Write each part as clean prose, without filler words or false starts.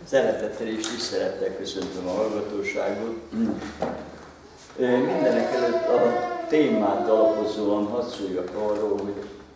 Szeretettel és tisztelettel köszöntöm a hallgatóságot. Mindenek előtt a témát alapozóan hadd szóljak arról, hogy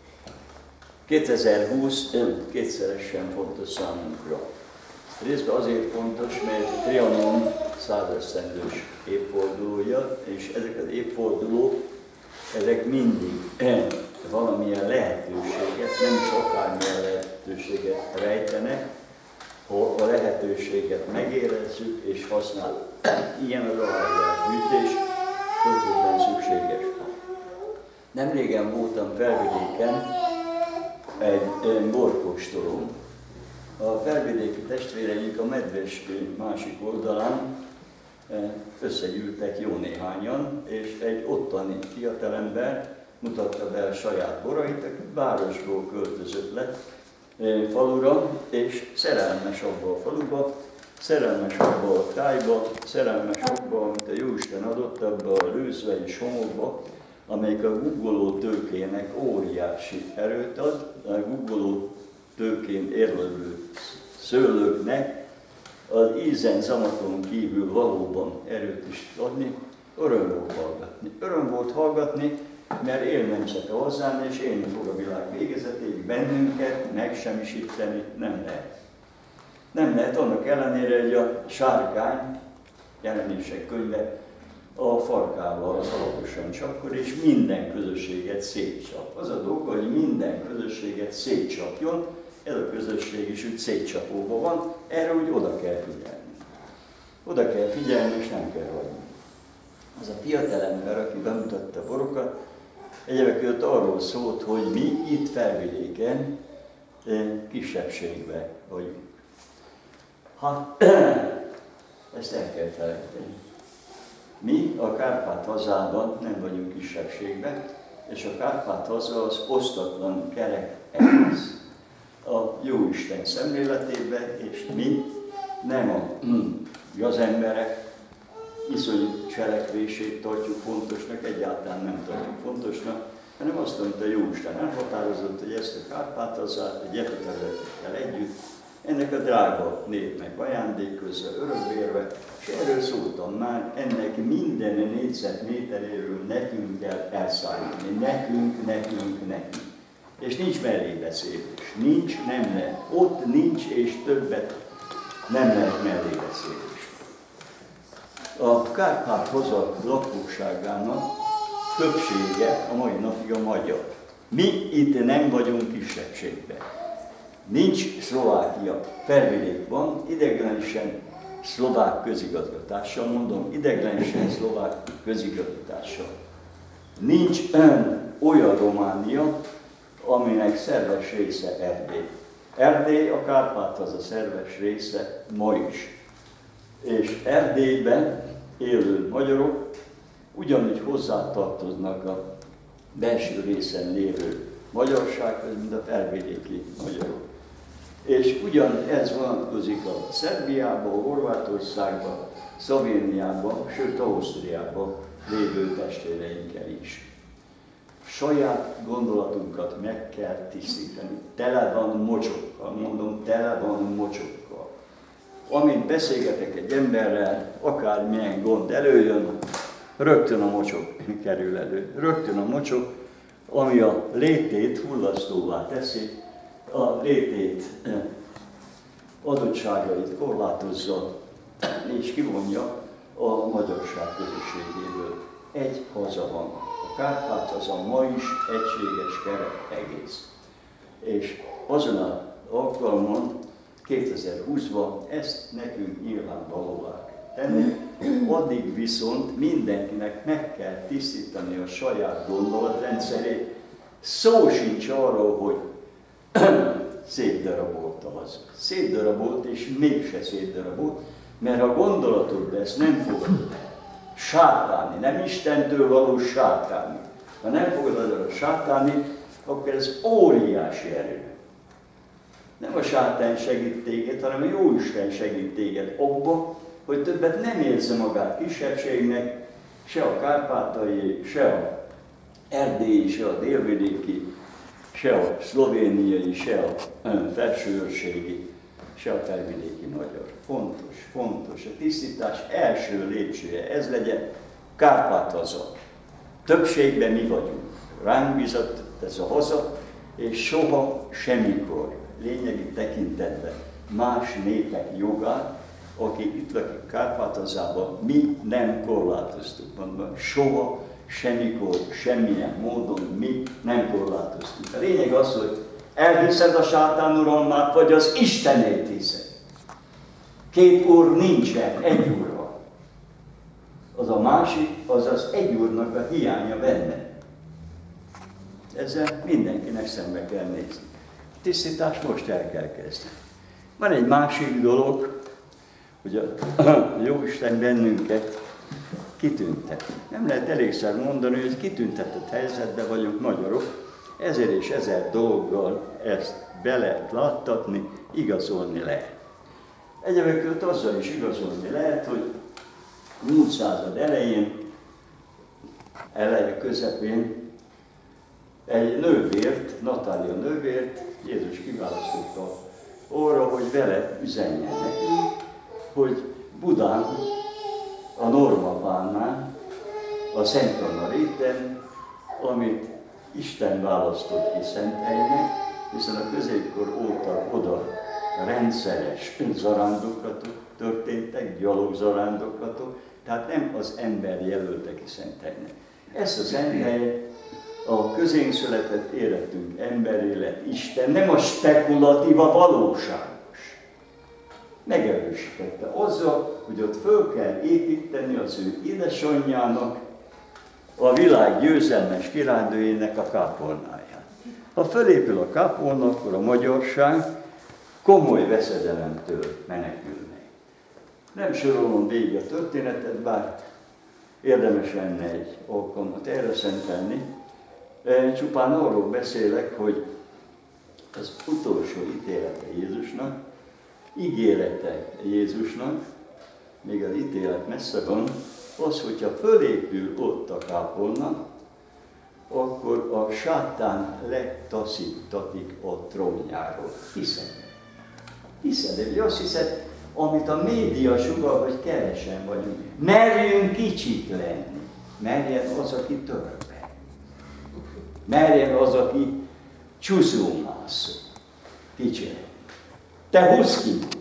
2020 kétszeresen fontos számunkra. Részben azért fontos, mert Trianon 100 esztendős évfordulója, és ezek az évfordulók, ezek mindig valamilyen lehetőséget, nem is akármilyen lehetőséget rejtenek, ha a lehetőséget megérezzük és használjuk. Ilyen az aláírás gyűjtés, föltétlenül szükséges. Nemrégen voltam Felvidéken egy borkóstolón. A felvidéki testvéreink a Medves másik oldalán összegyűltek jó néhányan, és egy ottani fiatalember mutatta be a saját borait, aki városból költözött le falura, és szerelmes abba a faluba, szerelmes abba a tájba, szerelmes abba, amit a Jóisten adott, abba a lőzvei somogba, amelyik a guggoló tőkének óriási erőt ad, a guggoló tőkén érlelő szőlőknek az ízen, zamaton kívül valóban erőt is adni, öröm volt hallgatni. Öröm volt hallgatni, mert élményzete hozzám, és élni fog a világ végezetéig, bennünket megsemmisíteni nem lehet. Nem lehet, annak ellenére, hogy a sárkány, Jelenések könyve, a farkával alaposan csapkod, és minden közösséget szétcsap. Az a dolga, hogy minden közösséget szétcsapjon, ez a közösség is úgy szétcsapóban van, erre úgy oda kell figyelni. Oda kell figyelni, és nem kell hagyni. Az a fiatalember, aki bemutatta a borokat, egyébként között arról szólt, hogy mi itt Felvidéken kisebbségben vagyunk. Ezt el kell felejteni. Mi a Kárpát-hazában nem vagyunk kisebbségben, és a Kárpát-haza az osztatlan kerek egész a Jóisten szemléletében, és mi nem a gazemberek iszonyú cselekvését tartjuk fontosnak, egyáltalán nem tartjuk fontosnak, hanem azt mondta, Jóisten elhatározott, hogy ezt a Kárpát-hazát egy epitelettel együtt ennek a drága népnek ajándékozza, örökbérve, és erről szóltam már, ennek minden négyzetméteréről nekünk kell elszállni. Nekünk. És nincs mellébeszélés. Nincs, nem lehet. Ott nincs, és többet nem lehet mellébeszélés. A Kárpát-haza lakosságának többsége a mai napig a magyar. Mi itt nem vagyunk kisebbségben. Nincs Szlovákia, Felvidék van, ideiglenesen szlovák közigazgatással, mondom, ideiglenesen szlovák közigazgatással. Nincs olyan Románia, aminek szerves része Erdély. Erdély a Kárpát-haza szerves része ma is. És Erdélyben élő magyarok ugyanúgy hozzátartoznak a belső részen lévő magyarsághoz, mint a felvidéki magyarok. És ugyanez vonatkozik a Szerbiában, Horvátországban, Szlovéniában, sőt Ausztriában lévő testvéreinkkel is. Saját gondolatunkat meg kell tisztítani. Tele van mocsokkal, mondom, tele van mocsokkal. Amint beszélgetek egy emberrel, akármilyen gond előjön, rögtön a mocsok kerül elő. Rögtön a mocsok, ami a létét hullasztóvá teszi, a létét adottságait korlátozza és kivonja a magyarság közösségéből. Egy haza van. A Kárpát-haza ma is egységes kerek egész. És azon az alkalmon 2020-ban ezt nekünk nyilvánvalóvá kell tenni, addig viszont mindenkinek meg kell tisztítani a saját gondolatrendszerét. Szó sincs arról, hogy szétdarabolt az. Szétdarabolt, és mégse szétdarabolt, mert ha gondolatodba ezt nem fogod sátálni, nem Istentől való sátálni, ha nem fogod a sátálni, akkor ez óriási erő. Nem a sátán segít téged, hanem a Jóisten segít téged abba, hogy többet nem érzi magát kisebbségnek, se a kárpátai, se a erdélyi, se a délvidéki, se a szlovéniai, se a felsőőrségi se a felvidéki magyar. Fontos, fontos. A tisztítás első lépcsője ez legyen, Kárpát-haza. Többségben mi vagyunk. Ránk bizott ez a haza, és soha, semmikor, lényegi tekintetben más népek jogát, akik itt lakik Kárpát-hazában, mi nem korlátoztuk. Mondom, soha, semmikor, semmilyen módon mi nem korlátoztuk. A lényeg az, hogy elhiszed a sátán uralmát, vagy az Istenét hiszed. Két úr nincsen, egy úr van. Az a másik, az az egy úrnak a hiánya benne. Ezzel mindenkinek szembe kell nézni. A tisztítás most el kell kezdeni. Van egy másik dolog, hogy a Jóisten bennünket kitüntet. Nem lehet elégszer mondani, hogy kitüntetett helyzetben vagyunk magyarok, ezer és ezer dologgal ezt be lehet láttatni, igazolni lehet. Egyébként azzal is igazolni lehet, hogy múlt század elején, eleje közepén egy nővért, Natália nővért Jézus kiválasztotta arra, hogy vele üzenjen nekünk, hogy Budán, a Normapánnál, a Szent Anna réten, amit Isten választott ki Szenthelynek, hiszen a középkor óta oda rendszeres zarándoklatok történtek, gyalogzarándoklatok, tehát nem az ember jelölte ki Szenthelynek. Ezt a Szenthely a közénk született életünk, emberélet, Isten, nem a spekulatív, a valóságos. Megerősítette azzal, hogy ott föl kell építeni az ő édesanyjának, a világ győzelmes királynőjének a kápolnáját. Ha fölépül a kápolna, akkor a magyarság komoly veszedelemtől menekül meg. Nem sorolom végig a történetet, bár érdemes lenne egy alkalmat erre szentelni. Csupán arról beszélek, hogy az utolsó ítélete Jézusnak, ígérete Jézusnak, még az ítélet messze van, az, hogyha fölépül ott a kápolna, akkor a sátán letaszítatik a trónjáról. Hiszed, hogy azt hiszed, amit a média sugal, hogy kevesen vagyunk. Merjünk kicsit lenni. Merjen az, aki törpe. Merjen az, aki csúszómászó. Kicsi lenni. Te húzz ki magad.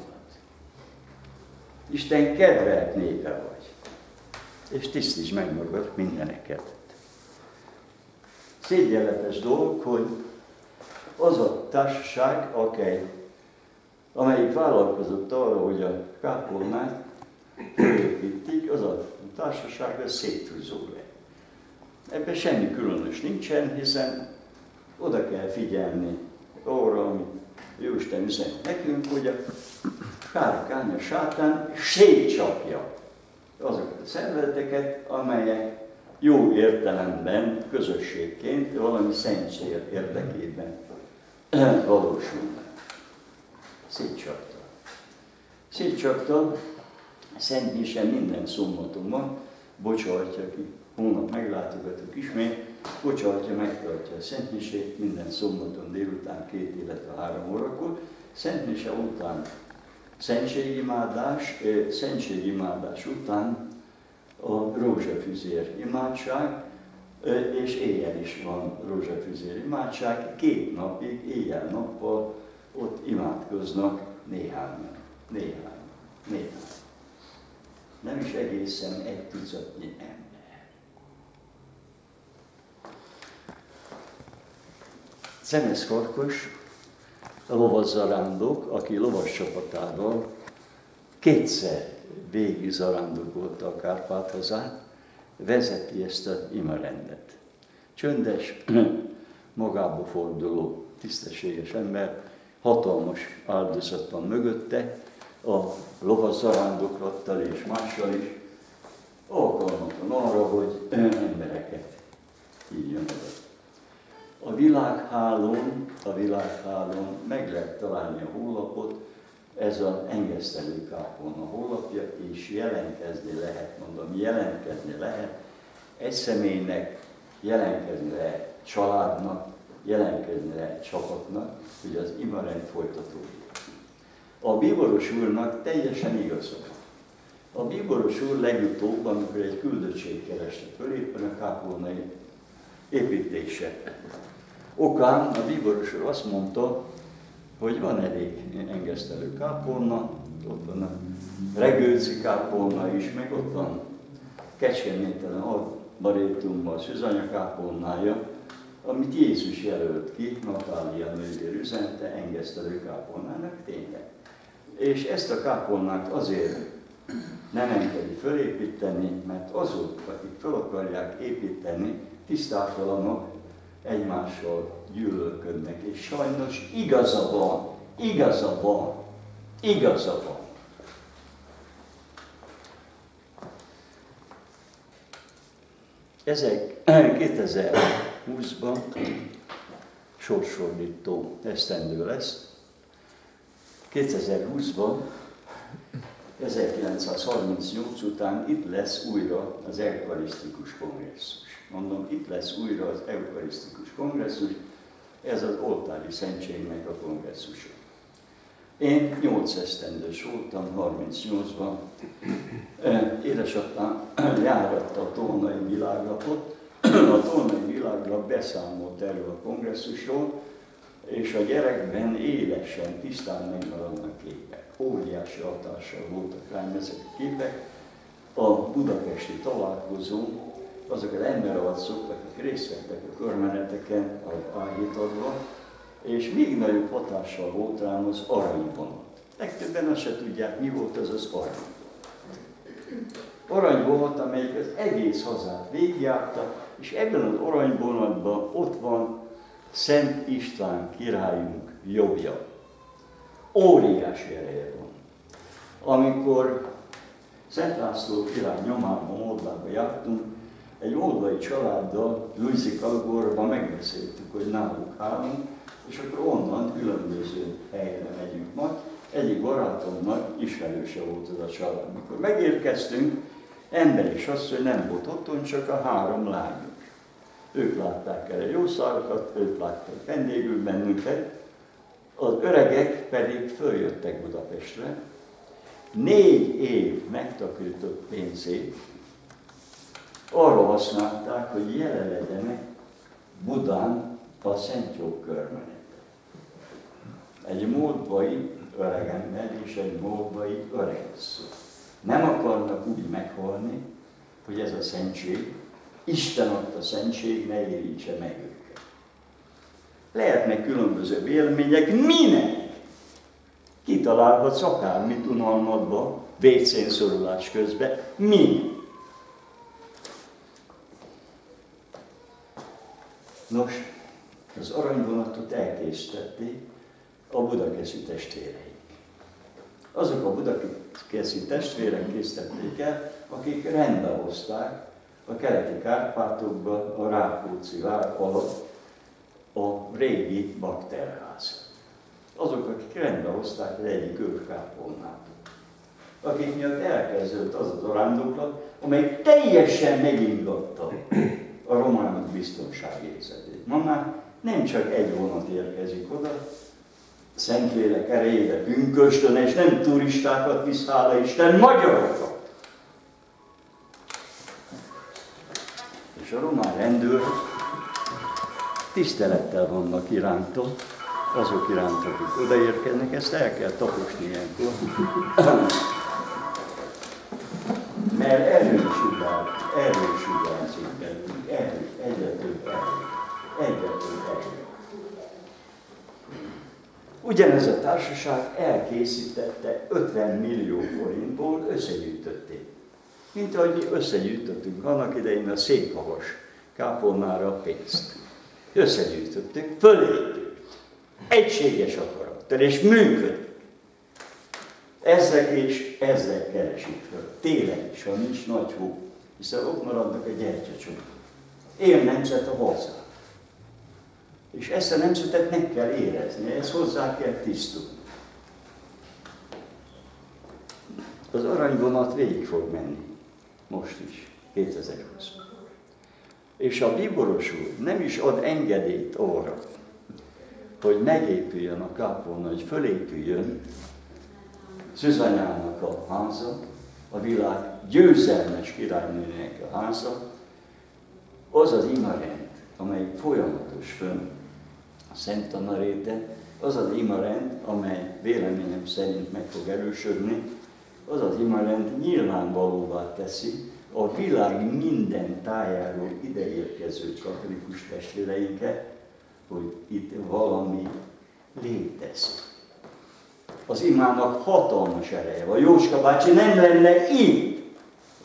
Isten kedvelt népe vagy. És tisztítsd meg magad mindeneket. Szégyenletes dolog, hogy az a társaság, amelyik vállalkozott arra, hogy a kápolnát felépítik, az a társaság széthúzó le. Ebben semmi különös nincsen, hiszen oda kell figyelni arra, amit Jóisten üzen nekünk, hogy a kárkány, a sátán szétcsapja azokat a szervezeteket, amelyek jó értelemben, közösségként, valami szentség érdekében valósulnak. Szétcsapta, Szent Mise minden szombaton, bocsátja ki, holnap meglátogatunk ismét, bocsátja, megtartja a Szent Misét minden szombaton délután 2, illetve 3 órakor. Szent Mise után szentségimádás után a rózsafüzér imádság, és éjjel is van rózsafüzér imádság, 2 napig, éjjel-nappal ott imádkoznak néhányan. Nem is egészen egy tucatnyi ember. Szemesz Farkas, a lovaszarándok, aki lovas csapatával 2-szer végig zarándokolta a Kárpát-hazát, vezeti ezt az imarendet. Csöndes, magába forduló, tisztességes ember, hatalmas áldozat van mögötte, a lovaszarándoklattal és mással is alkalmatlan arra, hogy embereket hívjon oda. A világhálón meg lehet találni a honlapot, ez az Engesztelő kápolna honlapja, és jelentkezni lehet, egy személynek, jelentkezni lehet családnak, jelentkezni lehet csapatnak, hogy az imarend folytatódik. A bíboros úrnak teljesen igaza van. A bíboros úr legutóbb, amikor egy küldöttség kereste fölépül a kápolnai építése okán, a bíboros úr azt mondta, hogy van elég engesztelő kápolna, ott van a Regőci kápolna is, meg ott van Kecskeméten Arbarétumban a Szűzanya kápolnája, amit Jézus jelölt ki, Natália nővér üzente engesztelő kápolnának tényleg. És ezt a kápolnát azért nem engedi fölépíteni, mert azok, akik fel akarják építeni, tisztátalanok, egymással gyűlölködnek, és sajnos igaza van. 2020-ban sorsfordító esztendő lesz. 2020-ban, 1938 után itt lesz újra az eukarisztikus kongresszus. Mondom, itt lesz újra az eukarisztikus kongresszus, ez az oltári szentségnek a kongresszusa. Én 8 esztendős voltam, 38-ban. Édesapám járatta a Tolnai Világlapot. A Tolnai Világlap beszámolt erről a kongresszusról, és a gyerekben élesen, tisztán megmaradnak képek. Óriási hatással voltak rám ezek a képek. A budapesti találkozón azok az emberarcok, akik részt vettek a körmeneteken, ágítadva, és még nagyobb hatással volt rám az aranyvonat. Legtöbben azt se tudják, mi volt az az aranyvonat. Aranyvonat, amelyik az egész hazát végigjárta, és ebben az aranyvonatban ott van Szent István királyunk jobbja. Óriási ereje van. Amikor Szent László király nyomában, Moldvába jártunk, egy moldvai családdal, Luisi Kalgorban megbeszéltük, hogy náluk állunk, és akkor onnan különböző helyre megyünk majd. Egyik barátomnak ismerőse volt ez a család. Mikor megérkeztünk, ember és asszony nem volt otthon, csak a 3 lányuk. Ők látták el a jószágokat, ők látták vendégül bennünket, az öregek pedig följöttek Budapestre. 4 év megtakarított pénzét arra használták, hogy jelen legyenek Budán a Szentjog körmeneten. Egy moldvai öregember és egy moldvai öregasszony. Nem akarnak úgy meghalni, hogy ez a szentség, Isten adta szentség, ne érintse meg őket. Lehetnek különböző vélemények, minek? Kitalálhatsz akármit unalmadba, WC-n szorulás közben, minek? Nos, az aranyvonatot elkészítették a budakeszi testvéreik. Azok a budakeszi testvérek készítették el, akik rendbe hozták a keleti Kárpátokba, a Rákóczi vár alatt a régi bakterházat. Azok, akik rendbe hozták az egyik őrkápolnát. Akik miatt elkezdődött az az arándoklat, amely teljesen megingatta a románok biztonságérzetét. Ma már nem csak egy vonat érkezik oda, Szentlélek erejébe pünkösdön, és nem turistákat visz, hála Isten, magyarokat. És a román rendőrök tisztelettel vannak iránta, azok iránt, akik odaérkeznek, ezt el kell taposni ilyenkor. Mert erősugárzik bennünk, egyre több erő. Ugyanez a társaság elkészítette 50 millió forintból, összegyűjtötték. Mint ahogy mi összegyűjtöttünk annak idején a Székhavas kápolnára a pénzt. Összegyűjtöttük, fölépült. Egységes akarattal, és működik. Ezek és ezzel keresik föl. Télen is, ha nincs nagy hó, hiszen ott maradnak a gyertyacsokok. Él nemzet a haza. És ezt a nemzetet meg kell érezni, ezt hozzá kell tisztulni. Az aranyvonat végig fog menni, most is, 2020-ban. És a bíboros úr nem is ad engedélyt arra, hogy megépüljön a kápolna, hogy fölépüljön, Zsuzsanyának a háza, a világ győzelmes királynőnek a háza, az az imarend, amely folyamatos fönn a Szent Tanaréten, az az imarend, amely véleményem szerint meg fog erősödni, az az imarend nyilvánvalóvá teszi a világ minden tájáról ideérkező katolikus testvéreinket, hogy itt valami létezik. Az imának hatalmas ereje van. Jóska bácsi nem lenne itt.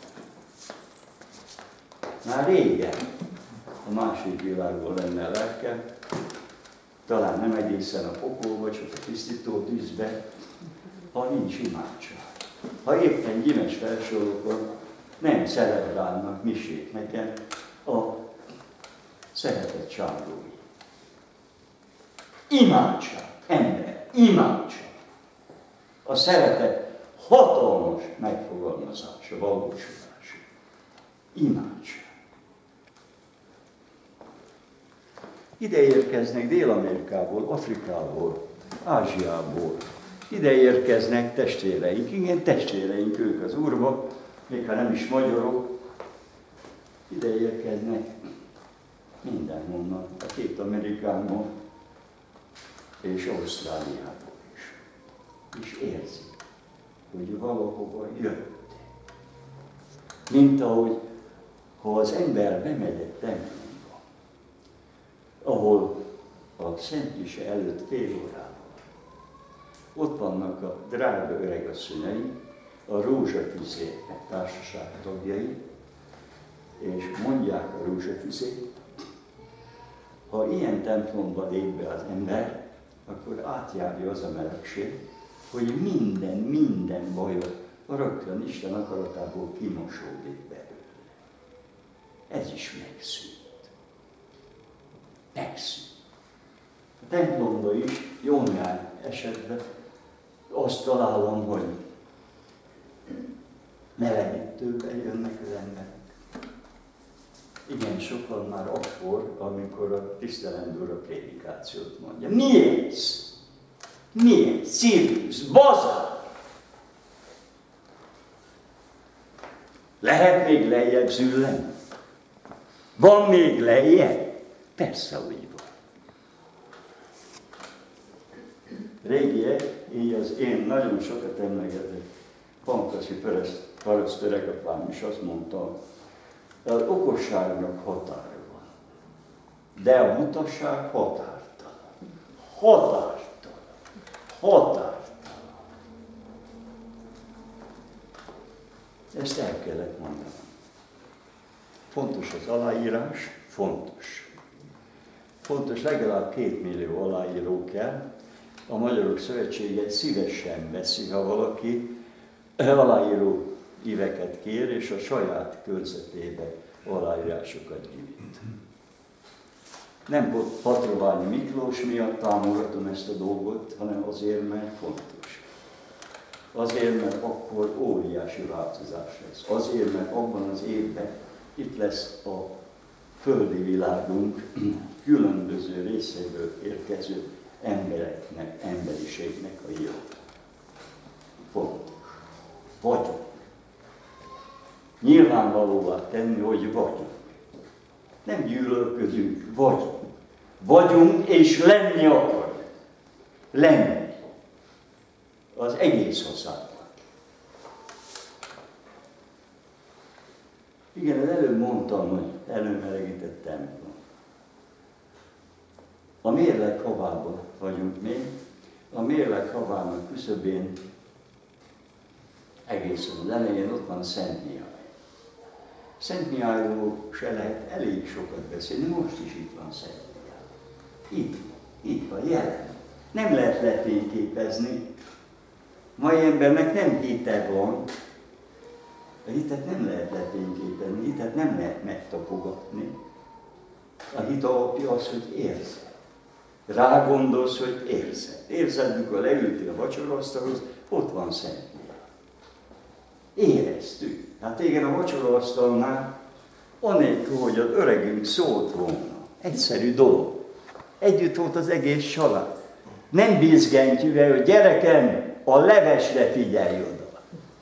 Már régen a másik világból lenne lelke, talán nem egészen a pokolba, csak a tisztító tűzbe, ha nincs imádság. Ha éppen Gyimes felsorokon nem celebrálnak misét nekem a szeretett sándói. Imádság, ember, imádság. A szeretet hatalmas megfogalmazása, valósulása. Imádság. Ide érkeznek Dél-Amerikából, Afrikából, Ázsiából. Ide érkeznek testvéreink, igen, testvéreink ők az Úrba, még ha nem is magyarok. Ide érkeznek mindenhonnan, a két Amerikából és Ausztráliából is. És érzik, hogy valahova jött. Mint ahogy, ha az ember bemegy egy templomba, ahol a Szent Mise előtt fél órával ott vannak a drága öregasszonyai, a rózsafüzének társaság tagjai, és mondják a rózsafüzét. Ha ilyen templomba lép be az ember, akkor átjárja az a melegség, hogy minden bajot rögtön Isten akaratából kimosódik belőle. Ez is megszűnt. Megszűnt. A templomban is jó néhány esetben azt találom, hogy melegítőben jönnek az emberek. Igen, sokan már akkor, amikor a tisztelendő úr a prédikációt mondja. Miért? Miért? Cirkusz, bazár! Lehet még lejjebb züllenni? Van még lejjebb? Persze, úgy van. Régiek, így az én nagyon sokat emlegetett Pankaszi paraszt öregapám is azt mondta, az okosságnak határa van, de a butasság határtalan. Határtalan. Határtalan. Ezt el kellett mondanom. Fontos az aláírás, fontos. Fontos, legalább 2 millió aláíró kell. A Magyarok Szövetsége szívesen veszi, ha valaki aláíró íveket kér, és a saját körzetébe aláírásokat gyűjt. Nem Patroványi Miklós miatt támogatom ezt a dolgot, hanem azért, mert fontos. Azért, mert akkor óriási változás lesz. Azért, mert abban az évben itt lesz a földi világunk különböző részeiből érkező embereknek, emberiségnek a jó. Fontos. Vagyunk. Nyilvánvalóvá tenni, hogy vagyunk. Nem gyűlölködünk, vagyunk. Vagyunk és lenni akarunk. Lenni. Az egész országban. Igen, az előbb mondtam, hogy előmelegített templom. A mérleg havában vagyunk még. A mérleg havának küszöbén egészen az elején ott van Szent Mihály. Szent Mihályról se lehet elég sokat beszélni, most is itt van Szent Mihály. Itt van, jelen. Nem lehet letényképezni. Mai embernek nem hite van. A hitet nem lehet letényképezni, a hitet nem lehet megtapogatni. A hit alapja az, hogy érzed. Rágondolsz, hogy érzed. Érzed, mikor leültél a vacsoraasztalhoz, ott van Szent Mihály. Éreztük. Hát igen, a vacsoraasztalnál, anélkül, hogy az öregünk szólt volna. Egyszerű dolog. Együtt volt az egész család. Nem bízgentjük el, hogy gyerekem, a levesre figyelj oda.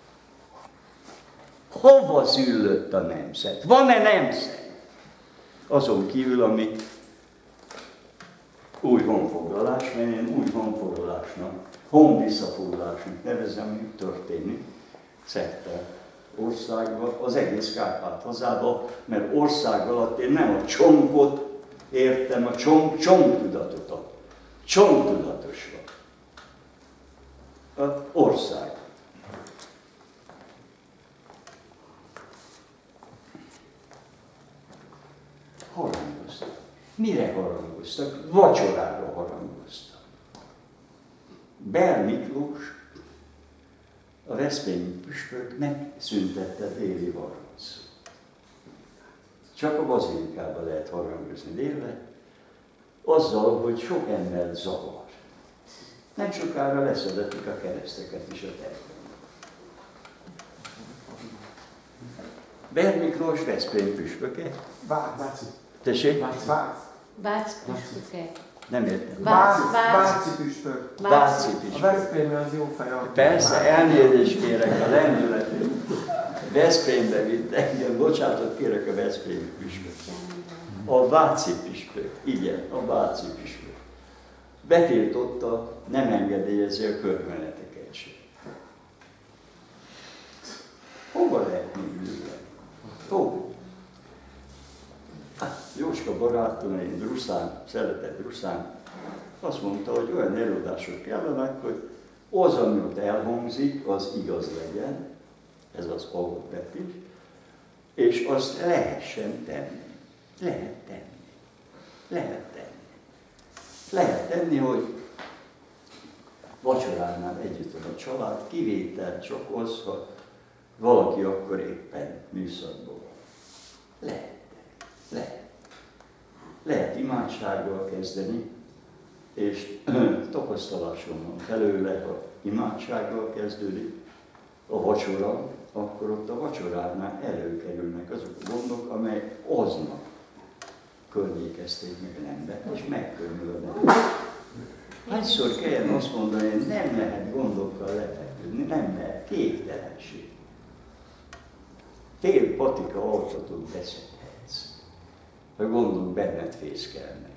Hova züllött a nemzet? Van-e nemzet? Azon kívül, ami új honfoglalás, mert én új honfoglalásnak, honvisszafoglalásnak nevezem, mi történik szerte országban, az egész Kárpát-hazában, mert ország alatt én nem a csonkot értem, a csonktudatot, a csonktudatos van. Az ország. Harangoztak. Mire harangoztak? Vacsorára harangoztak. Ber Miklós, a veszprémi püspök megszüntette déli harangszót. Csak a bazilikában lehet harangozni délre, azzal, hogy sok ember zavar. Nem sokára leszedetik a kereszteket is a tervben. Ber Miklós Veszprém püspöke. Váci. Tessék? Vác püspöke. Nem értem. Váci püspök. Váci A püspök. Veszprémi az jó fej. Persze, elnézést kérek a lendületét. Veszprémbe vitt engem, bocsánatot kérek a veszprémi püspök. A Váci püspök, igen, a Váci püspök. Betiltotta, nem engedélyezi a körmeneteket sem. Hova lehet még ülni? Hova? Jóska barátom, én Druszán, szeretett Druszán, azt mondta, hogy olyan előadások kellenek, hogy az, ami ott elhangzik, az igaz legyen, ez az alapvetés, és azt lehessen tenni. Lehet tenni. Lehet tenni. Lehet tenni, hogy vacsoránál együtt van a család, kivétel csak az, ha valaki akkor éppen műszakból. Lehet. Lehet. Lehet imádsággal kezdeni, és tapasztalásom van felőle, ha imádsággal kezdődik a vacsora, akkor ott a vacsoránál előkerülnek azok a gondok, amelyek aznap környékezték meg az embert, és megkörülnek. Hányszor kelljen azt mondani, hogy nem lehet gondokkal lefeküdni, nem lehet, képtelenség. Fél patika altatot beszedhetsz, ha gondok benned fészkelnek.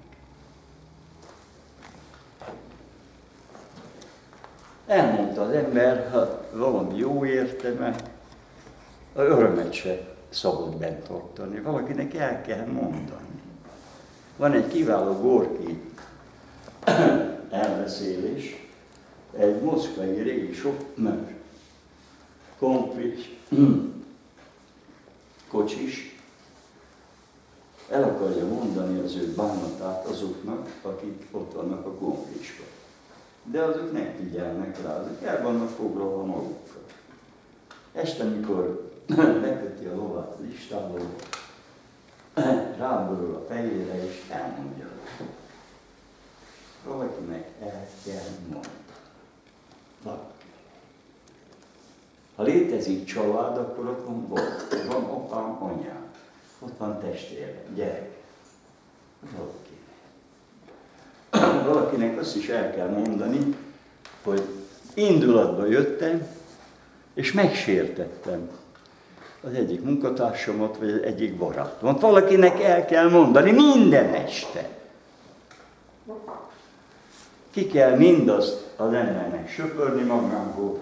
Elmondta az ember, ha valami jó értelme, a örömet se szabad bent tartani. Valakinek el kell mondani. Van egy kiváló Gorki elbeszélés, egy moszkvai régi sofőr, konflikt, kocsis, el akarja mondani az ő bánatát azoknak, akik ott vannak a konfliktusban. De azok nem figyelnek rá, azok el vannak foglalva magukkal. Este, mikor leköti a lovát a listálóba, ráborul a fejére és elmondja. Valakinek el kell mondani. Valaki. Ha létezik család, akkor ott van valaki. Van apám, anyám. Ott van testvére, gyerek. Valakinek azt is el kell mondani, hogy indulatba jöttem, és megsértettem az egyik munkatársamat, vagy az egyik barátomat. Valakinek el kell mondani minden este. Ki kell mindazt az embernek söpörni magából,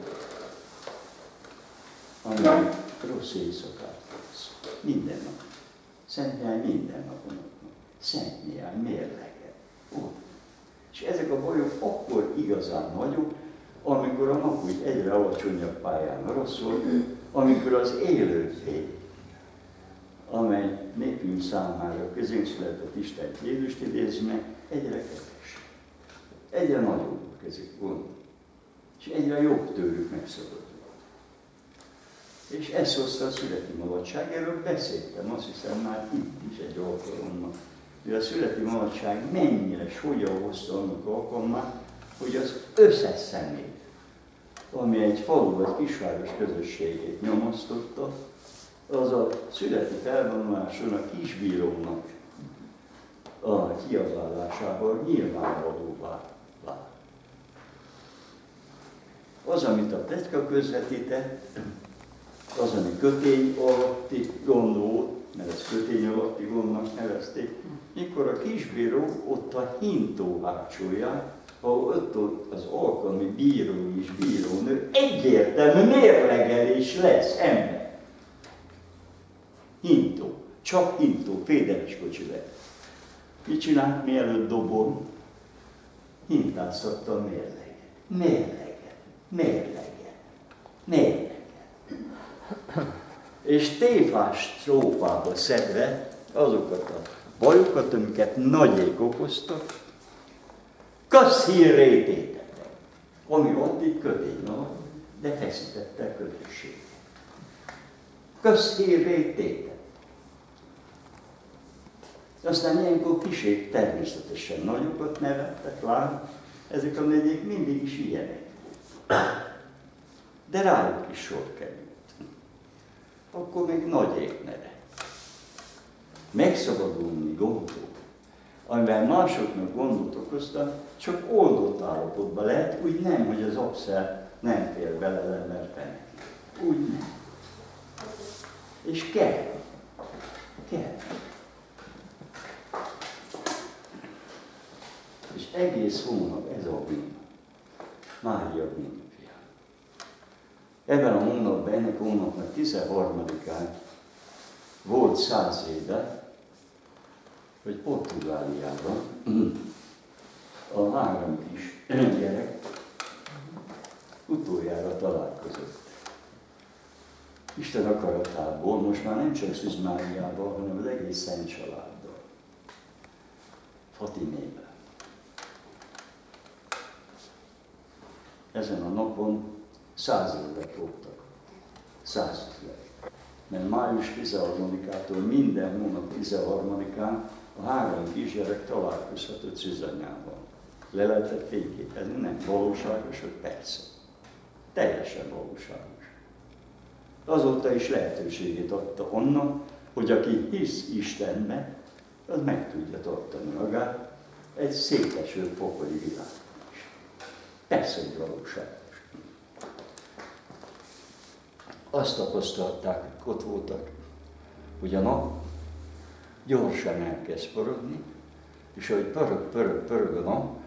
ami rossz éjszakát hoz. Minden nap. Szent Mihály minden napon. Szent Mihály mérlege. És ezek a bajok akkor igazán nagyok, amikor a nap úgy egyre alacsonyabb pályán rosszul, amikor az élő fény, amely népünk számára közönszületett Isten Jézust idézi meg, egyre kevesebb. Egyre nagyobbak ezek gondok. És egyre jobb tőlük megszabadulni. És ezt hozta a születi magadság, erről beszéltem, azt hiszem már itt is egy alkalommal, hogy a születi magadság mennyire és hogyan hozta annak alkalmát, hogy az összes személy, ami egy falu vagy kisváros közösségét nyomasztotta, az a születi felvonuláson a kisbírónak a kiabálásával nyilvánvalóvá vált. Az, amit a pletyka közvetített, az, ami kötény alatti gond volt, mert ezt kötény alatti gondnak nevezték, mikor a kisbíró ott a hintó hátsóján, ahol ott az alkalmi bíró és bírónő egyértelmű mérlegelés lesz ember. Hintó, csak hintó, fédeles kocsi lehet. Mit csinált, mielőtt dobom? Hintáztatta a mérleget. És téfás trófába szedve azokat a bajokat, amiket nagyék okoztak, közhírré tétettek, ami addig kötény alatt, de feszítette a közösséget. Közhírré tétettek. Aztán ilyenkor kiség természetesen nagyokat nevettek, lám, ezek a negyék mindig is ilyenek. De rájuk is sor került. Akkor még nagyék neve. Megszabadulni gondtól, amivel másoknak gondot okoztak, csak oldott állapotban lehet, úgy nem, hogy az abszer nem fér bele, mert fenekül. Úgy nem. És kell. És egész hónap ez a bűn. Mária bűnapja. Ebben a hónapban, ennek a hónapnak 13-án volt 100 éve, hogy Portugáliában a 3 kis gyerek utoljára találkozott. Isten akaratából, most már nem csak Szűz Máriával, hanem az egész Szent családdal. Fatimében. Ezen a napon 100 évet voltak. 100 évet. Mert május 13-ától minden hónap 13-án a 3 kisgyerek találkozhatott Szűzanyával. Le lehetett fényképezni, nem valóságos, hogy persze. Teljesen valóságos. Azóta is lehetőségét adta annak, hogy aki hisz Istenbe, az meg tudja tartani magát egy széteső pokoli világban is. Persze, hogy valóságos. Azt tapasztalták, hogy ott voltak, hogy a nap gyorsan elkezd forogni, és ahogy pörög a nap,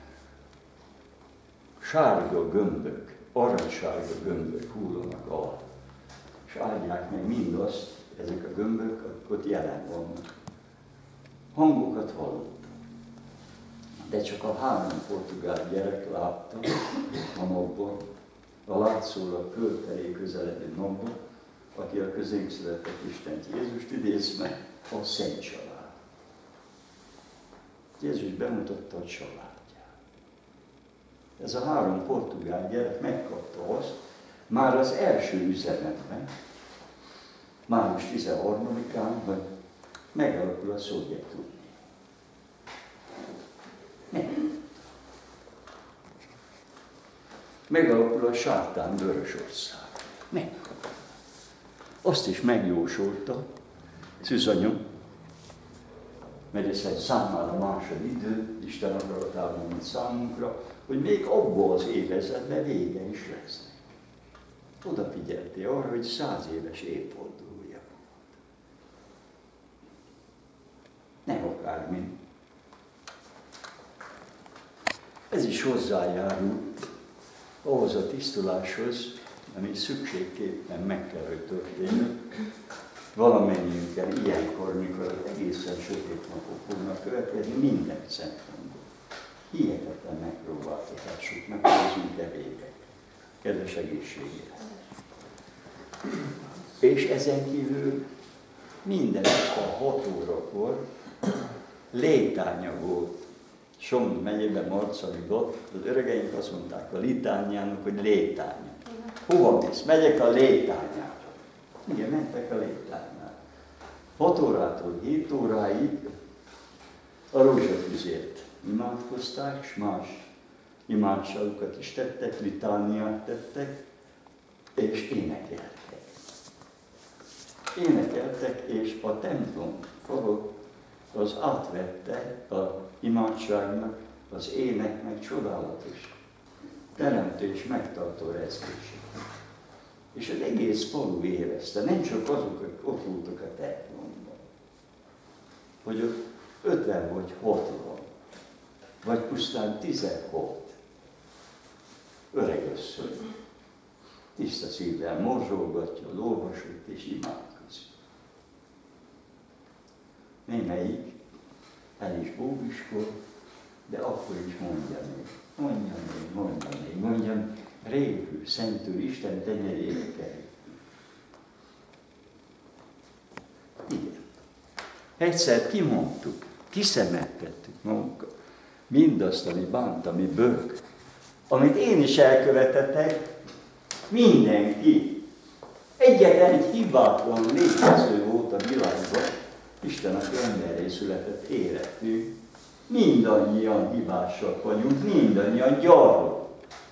sárga gömbök, aranysárga gömbök hullanak alá. És áldják meg mindazt, ezek a gömbök, akik ott jelen vannak. Hangokat hallottak. De csak a 3 portugál gyerek látta a napban, a látszólag fölfelé közeledő napban, aki a közénk született Istent Jézust idézve, a Szent család. Jézus bemutatta a családját. Ez a 3 portugál gyerek megkapta azt, már az első üzenetben, május 13-án, hogy megalakul a Szovjetunió. Megalakul a sátán Vörösország. Azt is megjósolta Szűzanya, mert ez egy számára másod idő, Isten akaratában, mint számunkra, hogy még abban az évezetben vége is lesz. Odafigyeltél arra, hogy 100 éves évfordulója volt. Nem akármi. Ez is hozzájárul ahhoz a tisztuláshoz, ami szükségképpen meg kell, hogy történjen. Valamennyiünkkel ilyenkor, mikor egészen sötét napok fognak következni, minden szempontból. Hihetetlen megpróbáltatásoknak hozunk evéget. Kedves egészségére. És ezen kívül minden este 6 órakor létánya volt. Somogy megyében, Marcaliban, az öregeink azt mondták a litániának, hogy létánya. Hova mész? Megyek a létányára. Igen, mentek a létányára. 6 órától 7 óráig a rózsafüzért imádkozták, és más imádságokat is tettek, litániát tettek, és énekeltek. Énekeltek, és a templom falok az átvette az imádságnak, az éneknek csodálatos teremtés megtartó rezgését. És az egész falu érezte, nem csak azok, akik ott voltak a templomban, hogy ott 50 vagy 60, vagy pusztán 16 öregasszony tiszta szívvel morzsolgatja, olvasott és imádkozik. Némelyik el is bóbiskor, de akkor is mondja még, révő, szentő, Isten tenyerére kerül. Igen. Egyszer kimondtuk, kiszemeltettük magunkat, mindazt, ami bánt, ami bőg, amit én is elkövetettek, mindenki. Egyetlen egy hibátlan létező volt a világban, Isten, aki emberré született, életű, mindannyian hibásak vagyunk, mindannyian gyarlók.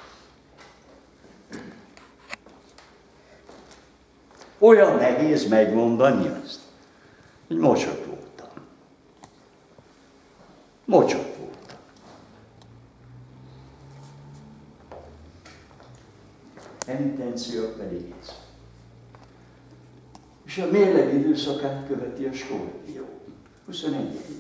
Olyan nehéz megmondani azt, hogy mocsok voltam. Mocsok voltam. Penitenció pedig ez. És a mérleg időszakát követi a skorpió. 21-én.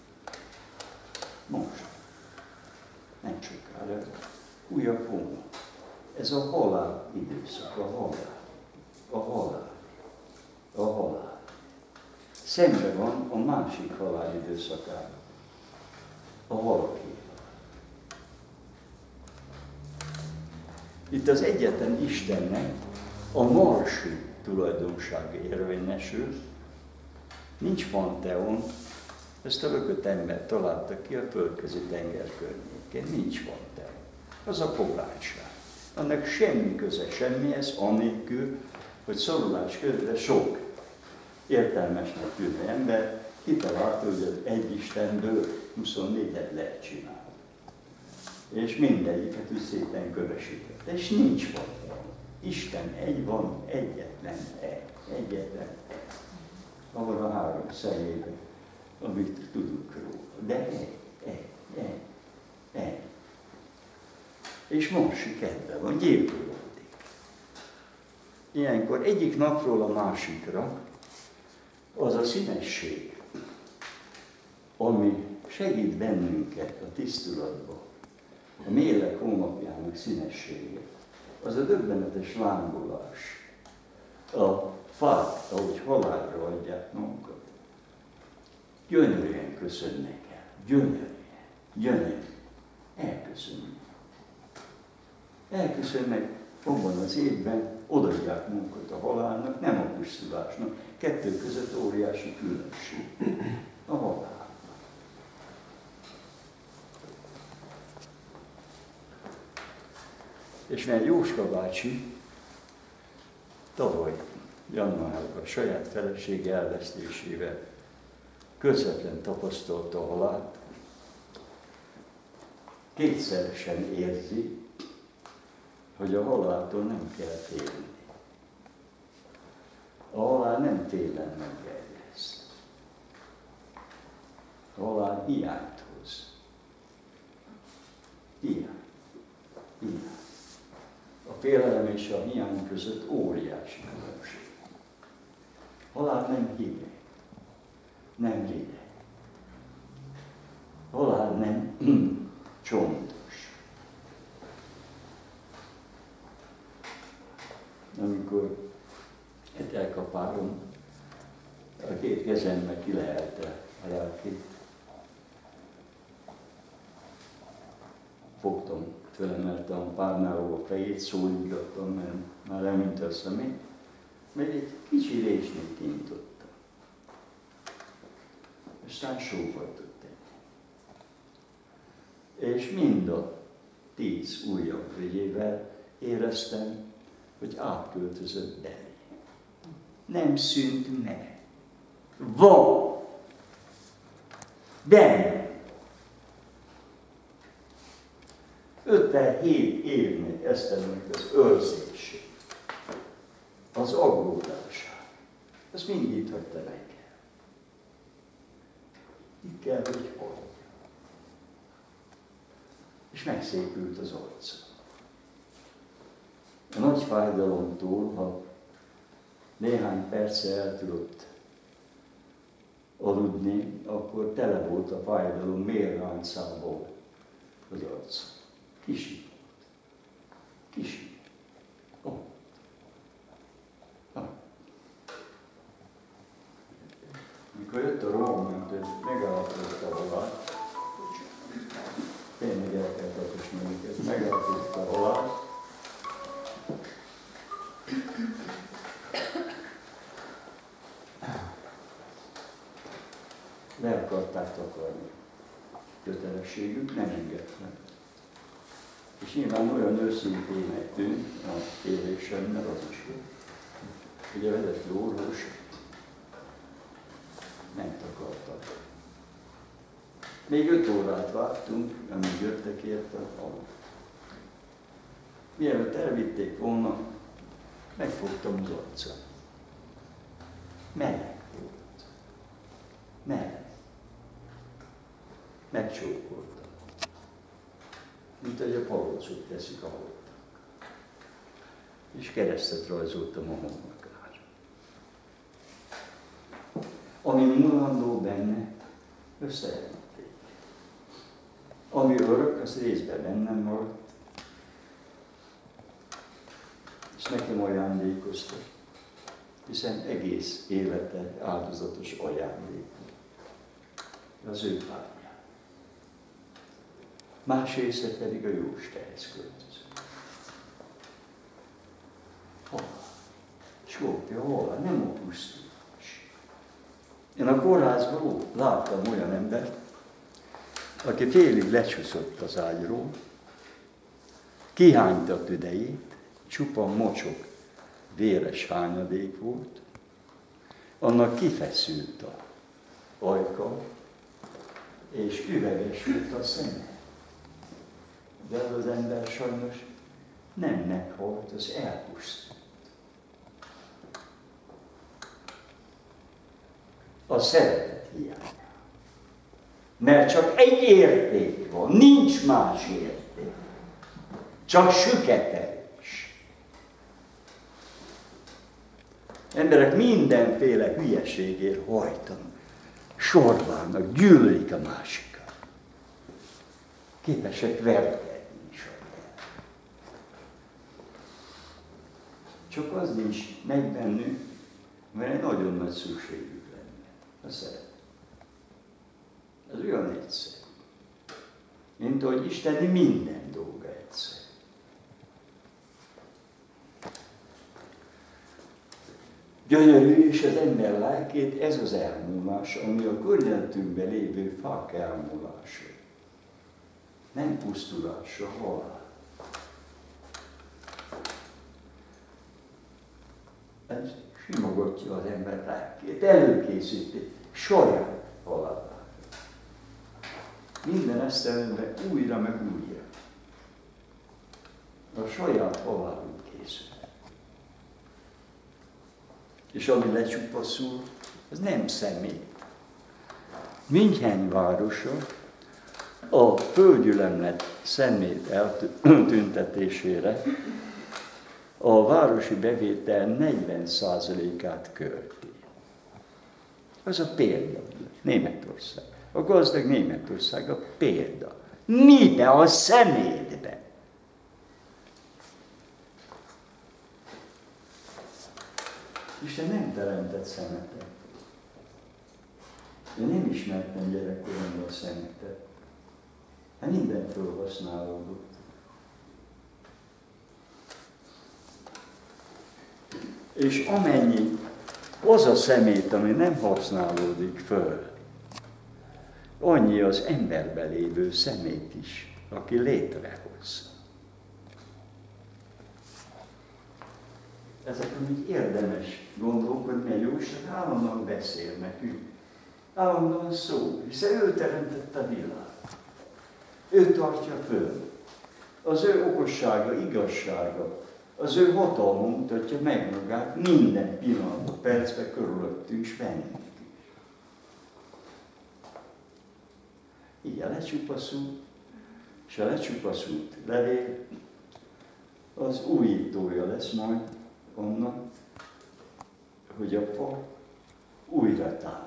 Most. Nem sokára. Újabb hónap. Ez a halál időszak, a halál. A halál. A halál. Szemben van a másik halál időszakában. A halaké. Itt az egyetlen Istennek a marsú tulajdonsága érvényesül, nincs panteon, ezt a 5 ember találta ki a földközi tenger környékén, nincs panteon. Az a pogányság. Annak semmi köze semmihez, annélkül, hogy szorulás közben sok értelmesnek tűnő ember kitalálta, hogy az egy Istenből 24-et lehet csinálni. És mindegyiket úgy szépen kövesített. És nincs panteon. Isten egy van, egyetlen egy. Egyetlen egy. Ahol a 3 személyben, amit tudunk róla. De egy. És Morsi kedve van, gyilkolódik. Ilyenkor egyik napról a másikra az a színesség, ami segít bennünket a tisztulatba, a mélek hónapjának színessége, az a döbbenetes lángolás, a fák, ahogy halálra adják magukat. Gyönyörűen köszönnek el, gyönyörűen, elköszönnek. Elköszönnek abban az évben, odaadják magukat a halálnak, nem a pusztulásnak. Kettő között óriási különbség. A halál. És mert Jóska bácsi tavaly januárban a saját felesége elvesztésével közvetlen tapasztalta a halált, kétszeresen érzi, hogy a haláltól nem kell félni. A halál nem télen meggerjeszt. A halál hiányt hoz. Hiány. A félelem és a hiány között óriási különbség. A halál nem hideg, nem rideg. A halál nem csontos. Amikor elkapálom, a 2 kezemmel ki lehelte a lelkét. Fogtam, fölemeltem a párnáról a fejét, szólítgattam, mert már elműnt a szemét, mert egy kicsi résnél kintottam. Aztán sóhajtott egy. És mind a 10 újabb vegyével éreztem, hogy átköltözött belé. Nem szűnt meg. Van. Benne. 57 évnek esztelünk az őrzését, az aggódását. Ezt mind itt hagyta meg. Itt kell, hogy hagyja. És megszépült az arca. nagy fájdalomtól, ha néhány perce el tudott aludni, akkor tele volt a fájdalom mérráncából az arc. Kisított. Oh. Mikor jött a rohamment, megállapította valát, tényleg el kell tartosni őket, megállapította valát, le akarták takarni. Kötelességük nem engednek. És nyilván olyan őszintének tűnt a kérésen, mert az is jó. Ugye a vezető orvos nem takartak. Még 5 órát vártunk, amíg jöttek érte aludt. Mielőtt elvitték volna, megfogtam az arcát. Meleg volt. Meleg. Megcsókoltam. Mint ahogy a palócot teszik a halottak. És keresztet rajzoltam a homlokára. Ami mulandó benne, összejelenték. Ami örök, az részben bennem maradt, és nekem ajándékozta, hiszen egész élete áldozatos ajándék. Az ő párján. Más része pedig a Jóistenhez költözött. Hol? Skópja, hol? Nem a pusztulás. Én a kórházban láttam olyan embert, aki félig lecsúszott az ágyról, kihányta a tüdejét, csupa mocsok, véres hányadék volt, annak kifeszült a ajka, és üveges volt a szeme. De az ember sajnos nem meghalt, az elpusztult. A szeretet hiány. Mert csak egy érték van, nincs más érték. Csak süketelés. Emberek mindenféle hülyeségért hajtanak, sorválnak, gyűlölik a másikat. Képesek verkedni is. Csak az nincs meg bennük, mert egy nagyon nagy szükségük lenne. A szeretet. Ez olyan egyszerű. Mint ahogy Isteni minden dolga egyszerű. Gyönyörű és az ember lelkét ez az elmúlás, ami a környezetünkben lévő fák elmúlása. Nem pusztulása, halál. Ez simogatja az ember lelkét, előkészíti saját halálát. Minden esztelemben újra meg újra. A saját halálunk készül. És ami lecsupaszul, az nem személy. München városa a földgyülemlet szemét eltüntetésére a városi bevétel 40%-át költi. Az a példa. Németország. A gazdag Németország a példa. Mibe? A szemétbe. Isten nem teremtett szemetet. Én nem ismertem gyerekkoromban a szemetet. Hát minden felhasználódott. És amennyi az a szemét, ami nem használódik föl, annyi az emberben lévő szemét is, aki létrehoz. Ezek, amik érdemes gondolkodni, mert Jóisten állandóan beszél nekünk. Állandóan szól, hiszen ő teremtette a világot. Ő tartja föl. Az ő okossága, igazsága, az ő hatalma mutatja meg magát minden pillanatban, percben körülöttünk, és bennünk is. Így a lecsupaszult, és a lecsupaszult levél az újítója lesz majd annak, hogy a fa újra támad.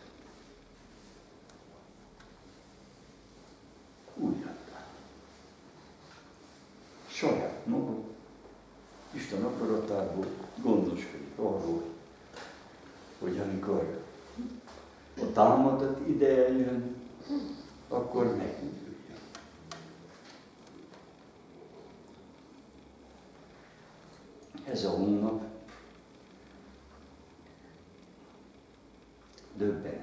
Újra támad. Saját maga, Isten akaratából gondoskodik arról, hogy amikor a támadat ideje jön, akkor megújuljon. Ez a hónap döbbenet.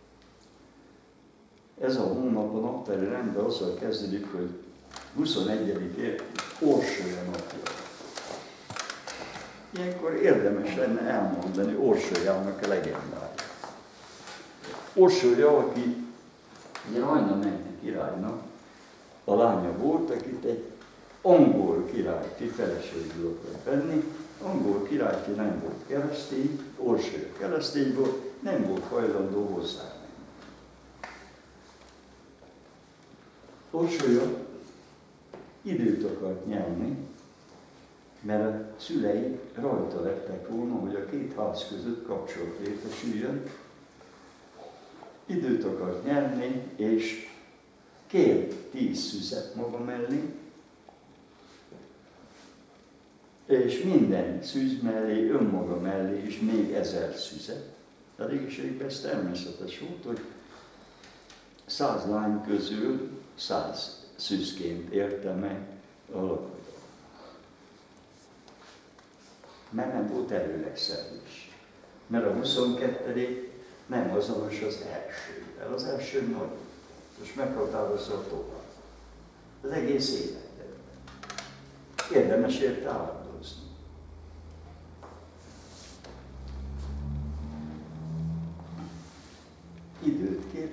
Ez a hónap a naptári rendben azzal kezdődik, hogy 21-én Orsolya napja. Ilyenkor érdemes lenne elmondani Orsolyának a legendáját. Orsolya, aki Rajna Menti királynak a lánya volt, akit egy angol királyfi feleségül akart venni. Angol királyfi nem volt keresztény, Orsolya keresztény volt, nem volt hajlandó hozzámenni. Orsolya időt akart nyerni, mert a szülei rajta lettek volna, hogy a két ház között kapcsolat létesüljön. Időt akart nyerni, és kért 10 szüzet maga mellé, és minden szűz mellé, önmaga mellé is még 1000 szüzet. A régiségben ez természetes volt, hogy 100 lány közül 100 szűzként érte meg a lakodalmat. Mert nem volt előlegszerűs. Mert a 22. nem azonos az elsővel. Az első nagy. Most meghatározza tovább. Az egész életben. Érdemes érte áldozni. Időt kért,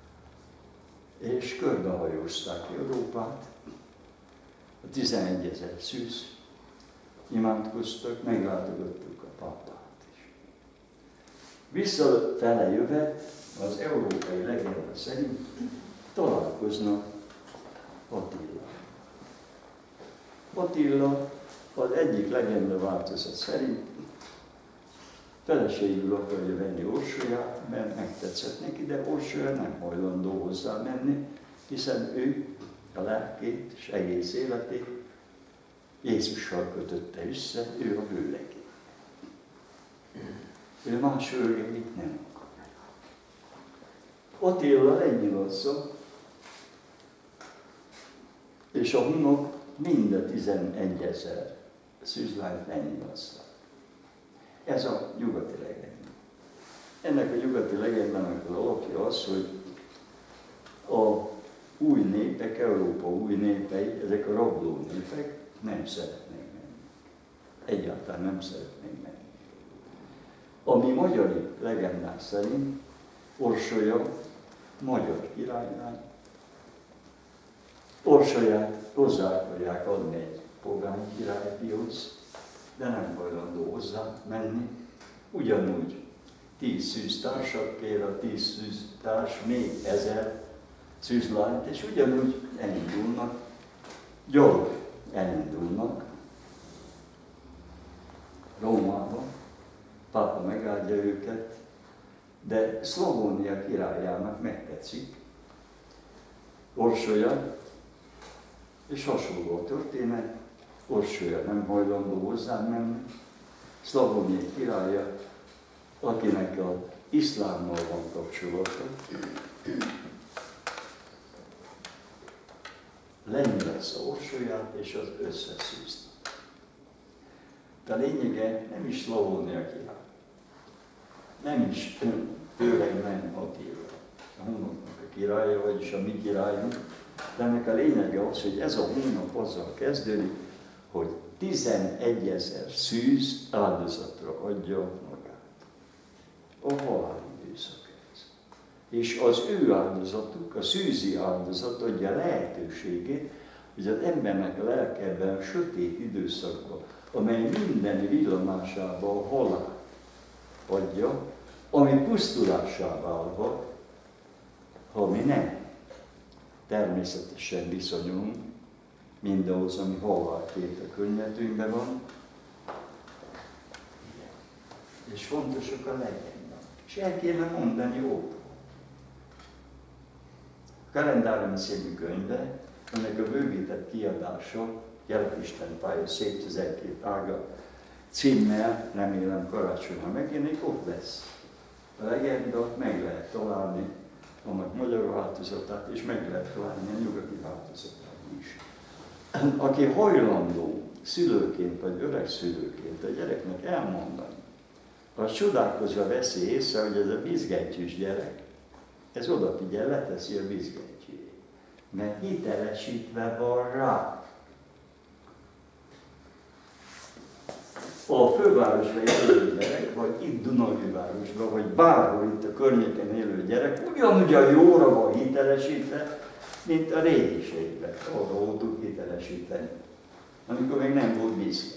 és körbehajózták Európát. A 11 000 szűz imádkoztak, meglátogattuk a pápát is. Visszafele jövet, az európai legenda szerint találkoznak Attila. Attila az egyik legenda változat szerint feleségül akarja venni Orsolyát, mert megtetszett neki, de Orsolya nem hajlandó hozzá menni, hiszen ő a lelkét és egész életét Jézussal kötötte össze, ő a vőlegé. Ő más vőlegét nem akar. Attila lenyilatza, és a hunok mind a 11 000 szűzlányt lenyilatza. Ez a nyugati legenda. Ennek a nyugati legendának az alapja az, hogy a új népek, Európa új népei, ezek a rabló népek nem szeretnék menni. Egyáltalán nem szeretnék menni. A mi magyari legendák szerint Orsolya magyar királylány. Orsolyát hozzá akarják adni egy pogány királyfihoz, de nem hajlandó hozzá menni. Ugyanúgy 10 szűztársat kér, a 10 szűztárs még 1000 szűzlányt, és ugyanúgy elindulnak, gyalog elindulnak Rómába, pápa megáldja őket, de Szlavónia királyának megtetszik Orsolya, és hasonló a történet, Orsolya nem hajlandó hozzá menni, Szlavónia királya, akinek az iszlámmal van kapcsolata, lenyilatza Orsolyát és az összes szűzt. De a lényege nem is Szlavónia király, nem is főleg nem Attila, a hunoknak a királya, vagyis a mi királyunk, de ennek a lényege az, hogy ez a hónap azzal kezdődik, hogy 11 000 szűz áldozatra adja magát. A halál időszak ez. És az ő áldozatuk, a szűzi áldozat adja lehetőségét, hogy az embernek a lelkeben a sötét időszakban, amely minden villamásában a halál adja, ami pusztulássá válva, ha mi nem természetesen viszonyulunk, mindahhoz, ami Hallvárd-Péter könyvetünkben van. És fontosak a legenda. És el kéne mondani óta. A Kalendárium című könyve, ennek a bővített kiadása, Jelkisten pálya szép 12 ága címmel, remélem karácsonyra megjelenik, ott lesz. A legenda meg lehet találni annak magyar változatát, és meg lehet találni a nyugati változatát is. Aki hajlandó szülőként vagy öreg szülőként a gyereknek elmondani, az csodálkozva veszi észre, hogy ez a bizgentyűs gyerek, ez odafigyel, leteszi a bizgentyűjét, mert hitelesítve van rá. A fővárosban élő gyerek, vagy itt Dunaújvárosban, vagy bárhol itt a környéken élő gyerek, ugyanúgy a jóra van hitelesítve, mint a régiségben, arra voltunk hitelesíteni, amikor még nem volt bizgentyű.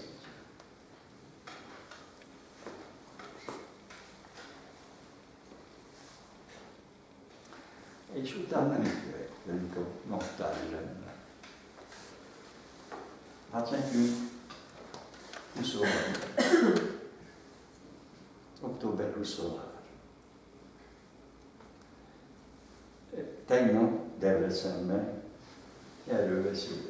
És utána nem következünk a naptári rendben. Hát nekünk 23. Október 23. Tegnap Debrecenben erről beszélünk.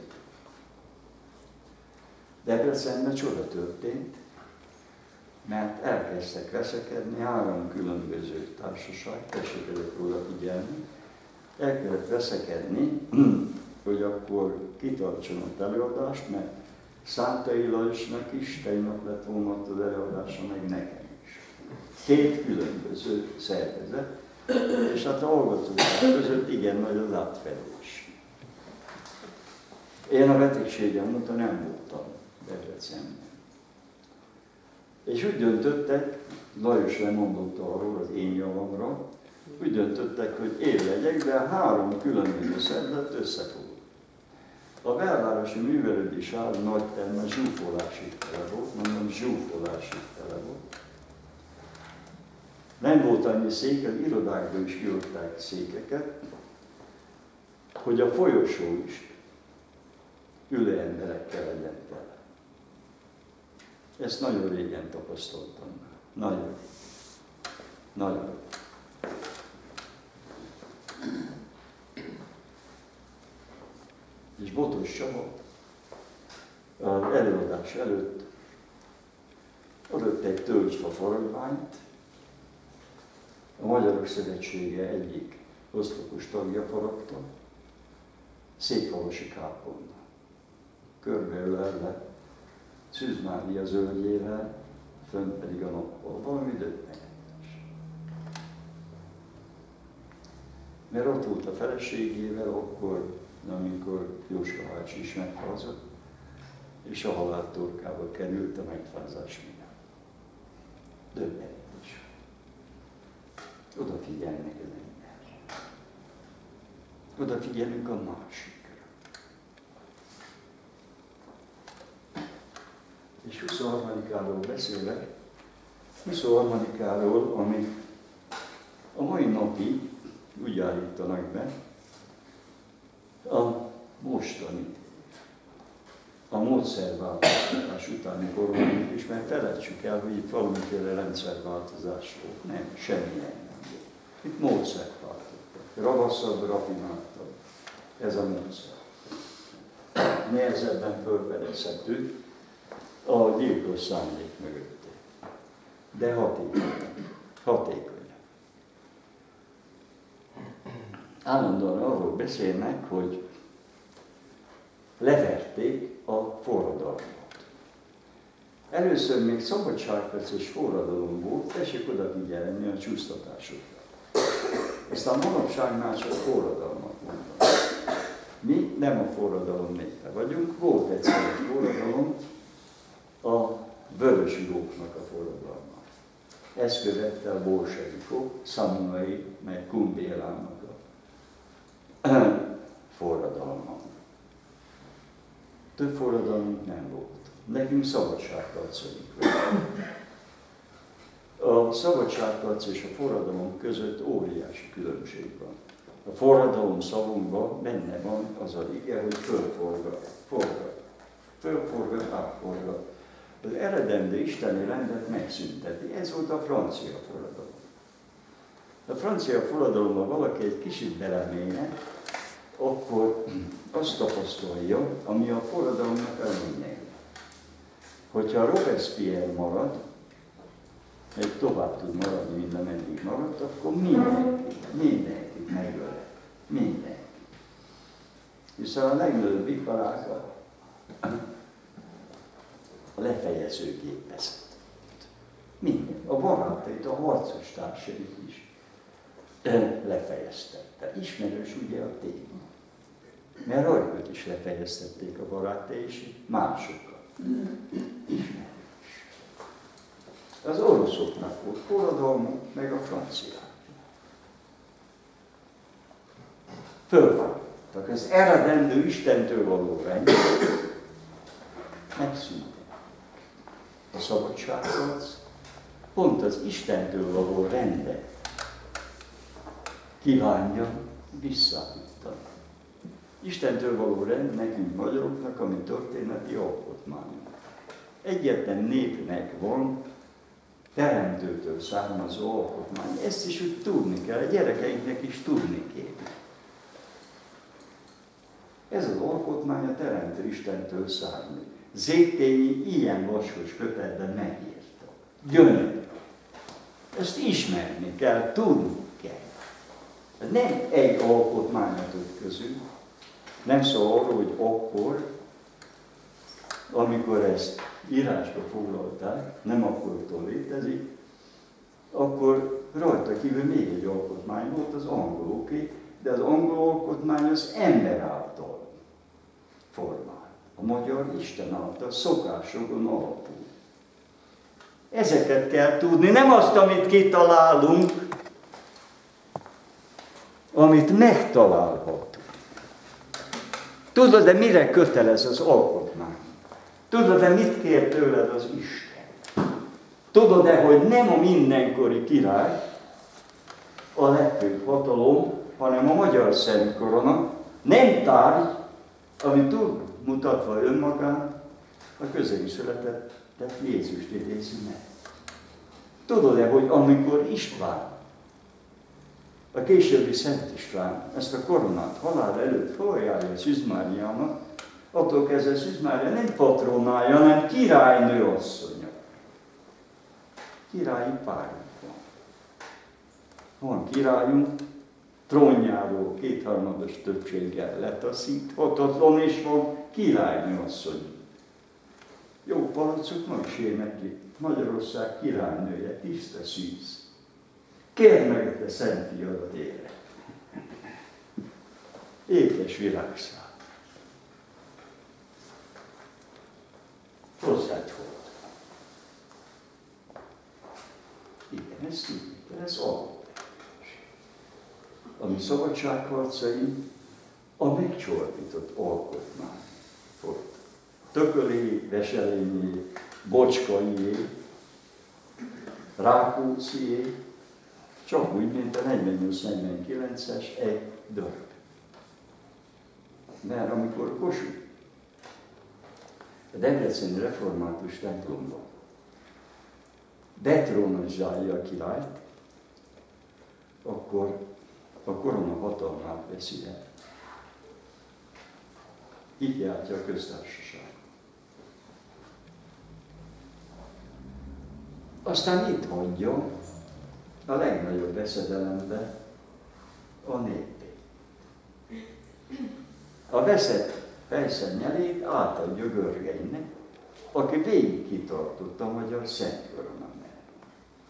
Debrecenben csoda történt, mert elkezdtek veszekedni 3 különböző társaság, tessék ezek róla figyelni, elkezdett veszekedni, hogy akkor kitartson a előadást, mert Szántai Lajosnak is tegnap lett volna az előadása, meg nekem is. 2 különböző szervezet, és hát a hallgatók között igen nagy az átfedés. Én a betegségem óta nem voltam Debrecenben. És úgy döntöttek, Lajos lemondott arról az én javamra, úgy döntöttek, hogy én legyek, de 3 különböző szervezet összefogott. A belvárosi művelődés áll nagy terme zsúfolásig tele volt, mondom zsúfolásig tele volt. Nem volt annyi szék, az irodákból is kiadták székeket, hogy a folyosó is ülő emberekkel legyen tele. Ezt nagyon régen tapasztaltam. Nagyon. Nagyon. És Botos Csaba az előadás előtt adott egy tölgyfa faragványt, a Magyarok Szövetsége egyik oszlopos tagja faragta, Székhalasi kápolna. Körbeölelve Szűz Mária zöldjével, fönt pedig a nappal. Valami döbbenetes. Mert ott volt a feleségével, akkor, amikor Jóska bácsi is megfázott, és a halál torkába került a megfázás miatt. Döbbenetes. Odafigyelnek az ember. Odafigyelünk a másikra. És 23-áról beszélek, 23-áról, ami a mai napig úgy állítanak be, a mostani, a módszerváltoztatás utáni kormányunk is, mert felejtsük el, hogy itt valamiféle rendszerváltozás volt. Nem, semmilyen nem volt. Itt módszert váltottak. Ravaszabb, rafináltabb. Ez a módszer. Nehezebben fölfedezhető a gyilkos szándék mögött. De hatékony. Hatékony. Állandóan arról beszélnek, hogy leverték a forradalmat. Először még szabadságharcos forradalom volt, tessék odafigyelni a csúsztatásokra. Aztán manapság már csak forradalmat mondanak. Mi nem a forradalom népe vagyunk, volt egyszer egy forradalom, a vörösíróknak a forradalma. Ezt követte a bolsevikok, Szamunai, meg Kumbélának a forradalma. Több forradalmunk nem volt. Nekünk szabadságharcunk volt. A szabadságharc és a forradalom között óriási különbség van. A forradalom szavunkban benne van az az ige, hogy fölforgat, átforgat. Az eredendő isteni rendet megszünteti. Ez volt a francia forradalom. A francia forradalomban valaki egy kicsit beleméne, akkor azt tapasztalja, ami a forradalomnak a lényeg. Hogyha Robespierre marad, még tovább tud maradni, mint ameddig maradt, akkor mindenkit megöl. Mindenki. Hiszen a legnagyobb iparág a lefejező gépezet. Minden. A barátait, a harcos társait is lefejeztette. Ismerős ugye a téma. Mert rajtuk is lefejeztették a barátai, és másokat. Ismerős. Az oroszoknak volt forradalmuk, meg a franciák. Fölfogtak. Az eredendő Istentől való rend megszűnt. A szabadságharc pont az Istentől való rendet kívánja visszaállítani. Istentől való rend nekünk magyaroknak, ami történeti alkotmányunk. Egyetlen népnek van teremtőtől származó alkotmány. Ezt is úgy tudni kell, a gyerekeinknek is tudni kell. Ez az alkotmány a teremtő Istentől származik. Zétényi ilyen vaskos kötetben megírta. Gyönyörű. Ezt ismerni kell, tudni kell. Nem egy alkotmányat ütközünk, nem szól arról, hogy akkor, amikor ezt írásba foglalták, nem akkortól létezik, akkor rajta kívül még egy alkotmány volt, az angoloké, de az angol alkotmány az ember által formál. A magyar Isten által szokásokon alapul. Ezeket kell tudni, nem azt, amit kitalálunk, amit megtalálhatunk. Tudod-e, mire kötelez az alkotmány? Tudod-e, mit kér tőled az Isten? Tudod-e, hogy nem a mindenkori király a legfőbb hatalom, hanem a magyar szent korona, nem tárgy, ami tud mutatva önmagán, a közeli született Jézust idézi meg. Tudod-e, hogy amikor István, a későbbi Szent István ezt a koronát halál előtt felajánlja Szűz Máriának, attól kezdve Szűz Mária nem patronája, hanem királynő asszonya. Királyi párjuk van. Van királyunk, trónjáról kétharmados többséggel letaszíthatatlan, és van királynő asszony. Jó palacok ma is éneklik. Magyarország királynője, tiszta szűz. Kérd meg a te szent fiadat élre. Ékes virágszál. Hozzád volt. Igen, ezt tudjuk, ez alapvető. A mi szabadságharcaink a megcsorbított alkotmány volt. Tököli, Veselényi, Bocskaié, Rákóczié, csak úgy, mint a 48-49-es egy darab. Mert amikor Kossuth a debreceni református templomban betrónozsálja a királyt, akkor a korona hatalmát veszi el. Így járja a köztársaság. Aztán itt hagyja a legnagyobb veszedelembe a népét. A veszett fejszennyelét átadja Görgeinek, aki végig kitartott a magyar Szent Korona mellett.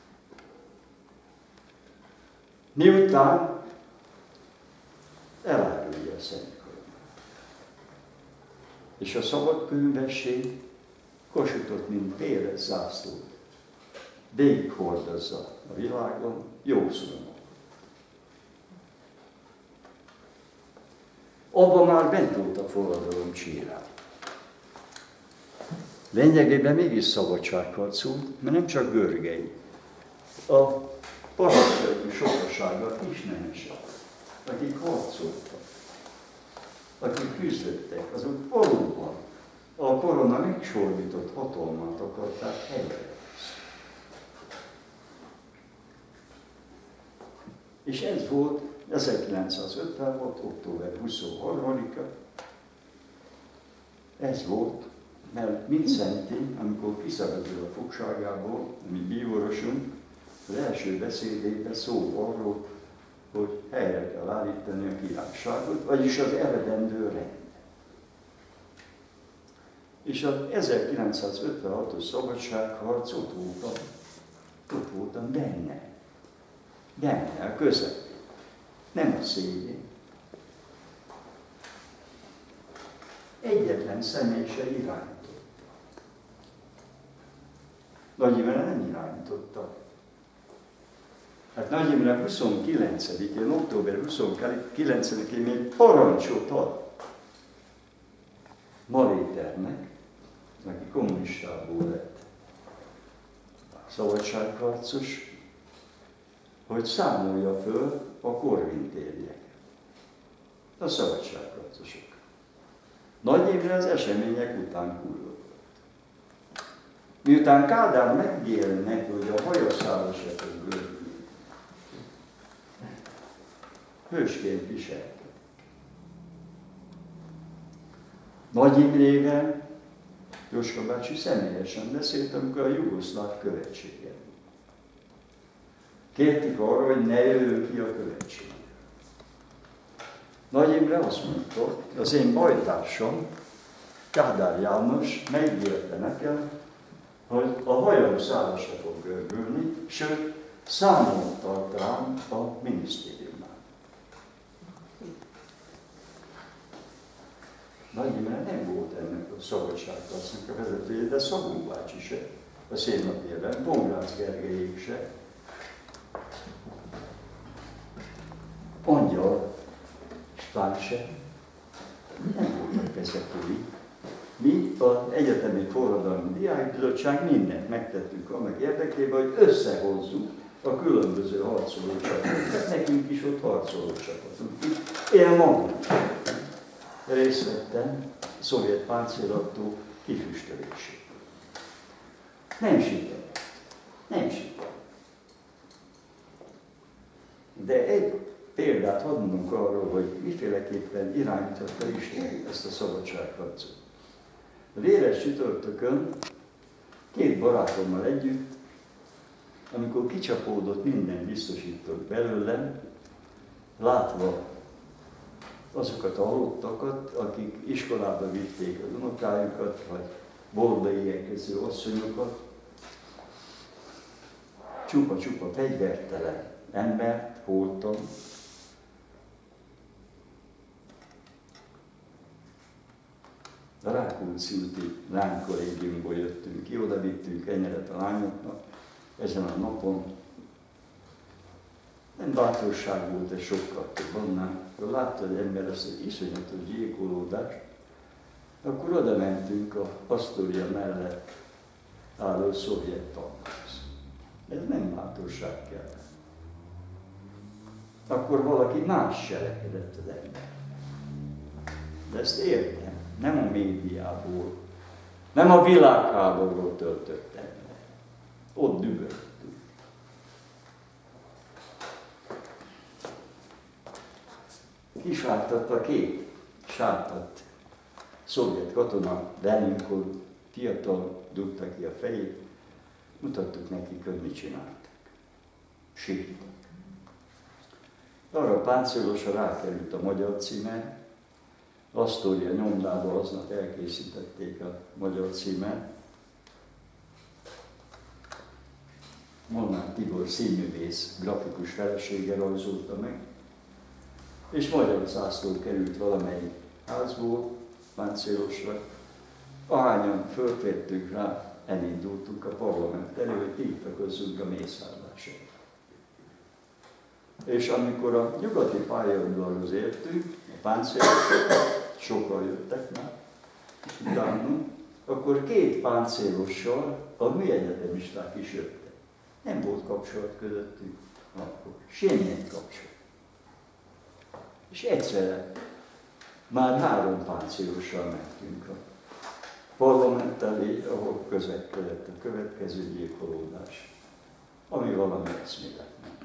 Miután elárulja a Szent Koronát. És a szabadkönyvesség Kossuthot, mint véres zászlót végighordozza a világon jószulomok. Abban már bent volt a forradalom csírán. Lényegében mégis szabadságharc volt, mert nem csak Görgei. A parancsai sokasága is nemesek. akik harcoltak, akik küzdöttek, azok valóban a korona megsorbított hatalmat akarták helyrehozni. És ez volt 1956. október 23-a. Ez volt, mert Mindszenty, amikor kiszabadul a fogságából, mi bíborosunk, az első beszédében szól arról, hogy helyre kell állítani a királyságot, vagyis az eredendő rend. És az 1956-os szabadságharc ott voltam benne, a közepén, nem a szélén. Egyetlen személy se irányított. Nagy Imre nem irányította. Hát Nagy Imre 29-én, október 29-én még parancsot ad Maléternek, aki kommunistából lett szabadságharcos, hogy számolja föl a korvintérieket, a szabadságharcosok. Nagy Imre az események után kullogott. Miután Kádár megígéri neki, hogy a hajaszára se fog gördülni, hősként viselkedett. Nagy Imrével Jóska bácsi személyesen beszélt, amikor a jugoszláv követségen. Kérték arra, hogy ne jöjjön ki a követség. Nagy Imre azt mondta, az én bajtársam, Kádár János megígérte nekem, hogy a hajam szára se fog görbülni, sőt, számolt tart rám a minisztériumán. Nagy Imre nem volt ennek a szabadságharcnak a vezetője, de Szabó bácsi se, a szénapjében, Pongrácz Gergelyék se. Angyal Spán se, nem voltak vezetői. Mi az Egyetemi Forradalmi Diákbizottság mindent megtettünk annak érdekében, hogy összehozzuk a különböző harcoló csapatokat. Nekünk is ott harcoló csapatunk. Én magam részt vettem a szovjet páncélautó kifüstölésében. Nem sikerült. Nem sikerült. De egy példát hadd mondunk arról, hogy miféleképpen irányította Isten ezt a szabadságharcot. A véres csütörtökön két barátommal együtt, amikor kicsapódott minden biztosítók belőlem, látva azokat a halottakat, akik iskolába vitték az unokájukat, vagy bolbai érkező asszonyokat, csupa-csupa fegyvertelen embert voltam. A Rákóczi úti lánykollégiumból jöttünk ki, oda vittünk kenyeret a lányoknak ezen a napon. Nem bátorság volt, de sokkal több annál. Ha látta az ember ezt az iszonyatos gyilkolódást, akkor oda mentünk a Asztória mellett álló szovjet tankhoz. Ez nem bátorság kell. Akkor valaki más cselekedett az ember. De ezt értem. Nem a médiából, nem a világháborúból töltött ember. Ott dübörögtünk. Kisvártatta két sártat szovjet katona velünk, hogy fiatal dugta ki a fejét, mutattuk nekik, hogy mit csináltak. Sírtak. Arra a páncélosra rákerült a magyar címe, Asztória nyomdába aznap elkészítették a magyar címet. Molnár Tibor színművész, grafikus felesége rajzolta meg, és magyar zászló került valamelyik házból, páncélosra. Ahányan fölfértünk rá, elindultunk a parlament elő, hogy tiltakozzunk a mészárlásért. És amikor a nyugati pályaudvarhoz értünk, a páncélosok, sokan jöttek már, utánunk, akkor két páncélossal a mi egyetemisták is jöttek. Nem volt kapcsolat közöttük akkor, semmilyen kapcsolat. És egyszerre már 3 páncélossal mentünk a parlament elé, ahol közvetkezett a következő gyilkolódás, ami valami eszméletlen.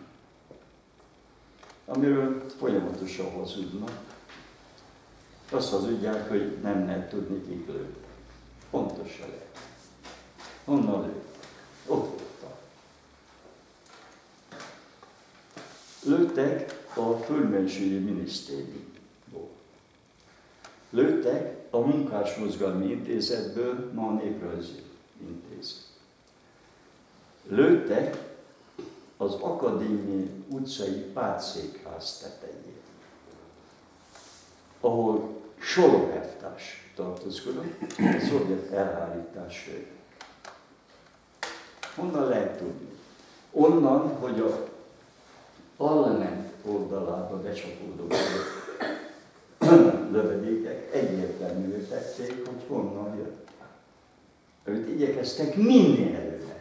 Amiről folyamatosan hazudnak. Azt hazudják, hogy nem lehet tudni, kik lőttek. Pontosan lehet. Honnan lőttek? Ott voltak. Lőttek a Földmenségi Minisztériumból. Lőttek a Munkásmozgalmi Intézetből, ma a Néprajzi Intézet. Lőttek az Akadémiai utcai pártszékház tetején, ahol sorolevtárs tartózkodott, a szovjet elhárítás fő. Honnan lehet tudni? Onnan, hogy a parlament oldalába becsapódó lövedékek egyértelművé tették, hogy honnan jött. Őt igyekeztek minél előre.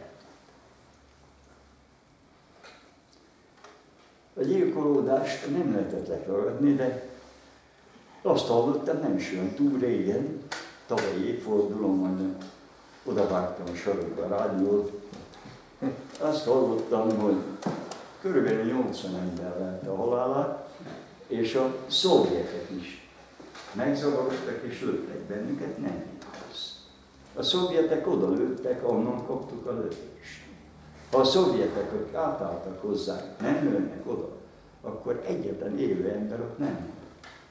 A gyilkolódást nem lehetett leragadni, de azt hallottam, nem is olyan túl régen, tavalyi évfordulón, majd odavágtam a sarokba a rádiót, azt hallottam, hogy körülbelül 80 ember lett a halálát, és a szovjetek is megzavarodtak és lőttek bennünket, nem igaz. A szovjetek oda lőttek, ahonnan kaptuk a lövést. Ha a szovjetek, akik átálltak hozzánk, nem lőnek oda, akkor egyetlen élő ember ott nem van.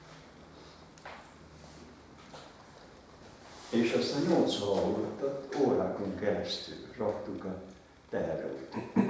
És azt a 8 halottat órákon keresztül raktuk a teherautóba.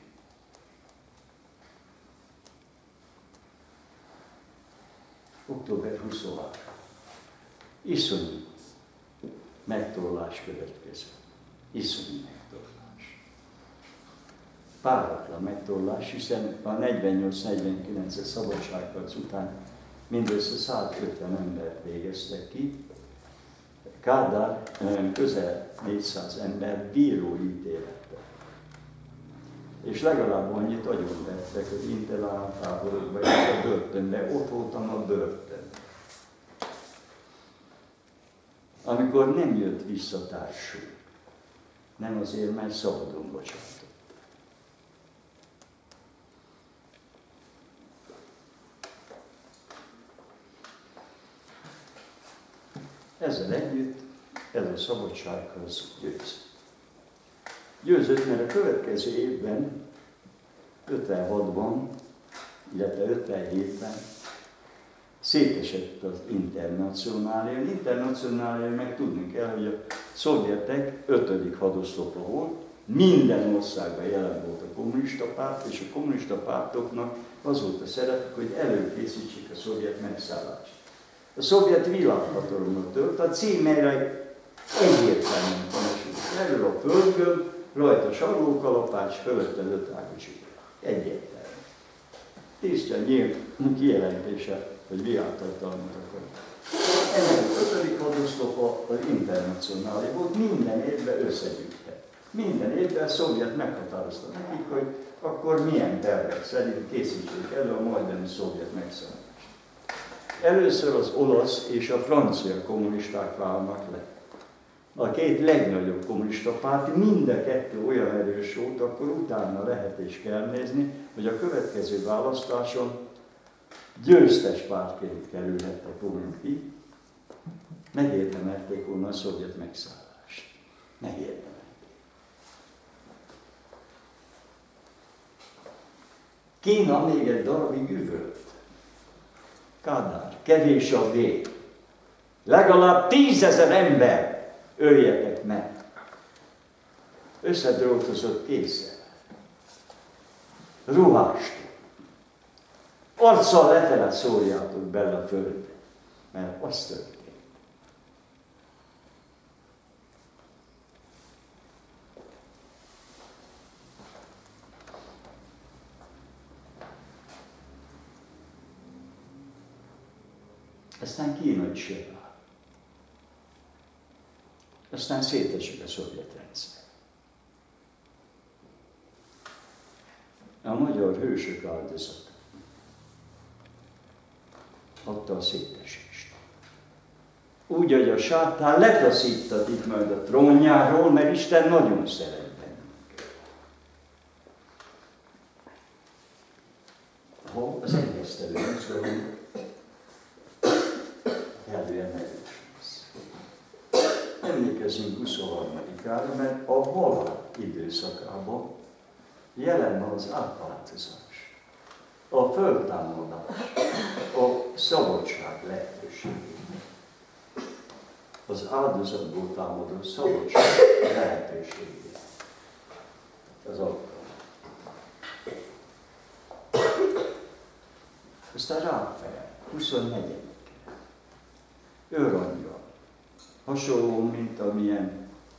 Október 23. Iszonyú megtorlás következett. Iszonyú megtorlás. Páratlan megtorlás, hiszen a 48-49-es szabadságharc után mindössze 150 embert végeztek ki. Kádár közel 400 ember bíróítélettel. És legalább annyit agyonvettek az internáttáborokba és a börtönbe, ott voltam a börtön. Amikor nem jött vissza társul, nem azért, mert szabadon bocsátott. Ezzel együtt ez a szabadsághoz győzött. Győzött, mert a következő évben, 56-ban, illetve 57-ben szétesett az Internacionália. Az Internacionália, meg tudni kell, hogy a szovjetek 5. hadoszlopa volt, minden országban jelen volt a kommunista párt, és a kommunista pártoknak az volt a szerepük, hogy előkészítsék a szovjet megszállást. A szovjet világhatalomra tört, a címére egyértelműen tanúsult. Erről a földgömb, rajta sarlókalapács, fölötte 5 ágú csík. Egyértelmű. Tisztán nyílt kijelentése, hogy világhatalmat akar. Ennek az 5. hadoszlopa az Internacionális volt, minden évben összegyűjtett. Minden évben a szovjet meghatározta nekik, hogy akkor milyen tervek szerint készítsék elő a majdani szovjet megszállást. Először az olasz és a francia kommunisták válnak le. A 2 legnagyobb kommunista párt, mind a 2 olyan erős volt, akkor utána lehet és kell nézni, hogy a következő választáson győztes pártként kerülhettek volna ki, megérdemelték volna a szovjet megszállást. Megérdemelték. Kína még egy darabig üvölt. Kádár, kevés a vég. Legalább 10 000 ember öljetek meg. Összedrótozott készen. Ruhást. Arccal lefele szórjátok bele a földbe, mert az történt. Aztán Kína is jön rá. Aztán szétesik a szovjet rendszer. A magyar hősök áldozata. adta a szétesést. Úgy, hogy a sátán letaszítatik majd a trónjáról, mert Isten nagyon szeret bennünket. Ha az egyeztelő mozgalom elően erős lesz. Emlékezzünk 23-ára, mert a halál időszakában jelen van az átváltozás, a föltámadás, a szabadság lehetőségét. Az áldozatból támadó szabadság lehetőségét. Az alkalom. Aztán Ráfael, 24. Őrangyal. Hasonló, mint amilyen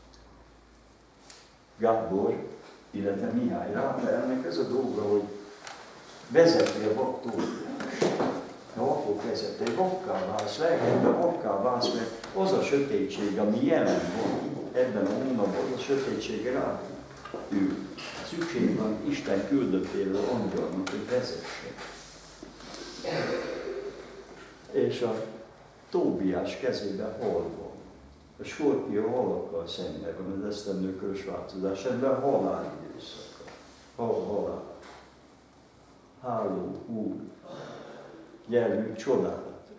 Gábor, illetve Mihály. Ráfaelnek ez a dolga, hogy vezeti a vaktóriást. A vakok vezeti, vakká válsz, lelkedben vakká válsz, mert az a sötétség, ami jelen van ebben a hónapban, az a sötétség rá ül. Szükség van Isten küldöttéről angyalnak, hogy vezesse. És a Tóbiás kezében hal van. A skorpió halakkal szemben van az esztendőkörös változás, ebben halál időszaka. Halál. Háló, hú, gyermük, csodálatos.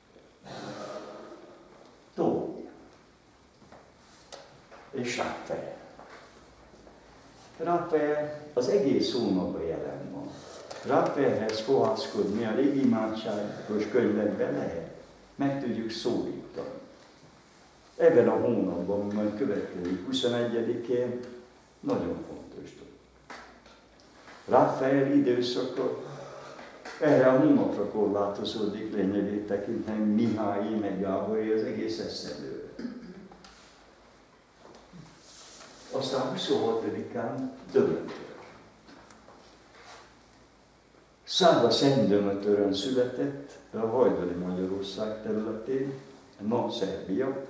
Tóbia. És Ráfael. Ráfael az egész hónapban jelen van. Ráfaelhez fohászkodni a régi imádságos könyvekben lehet. Meg tudjuk szólítani. Ebben a hónapban, majd következik 21-én, nagyon fontos dolog. Ráfael időszaka erre a hónapra korlátozódik lényegét tekintve Mihályi, meg Gábori, az egész esztendőre. Aztán 26-án Dömötör. Száva Szent Dömötörön született a hajdani Magyarország területén, ma Szerbia.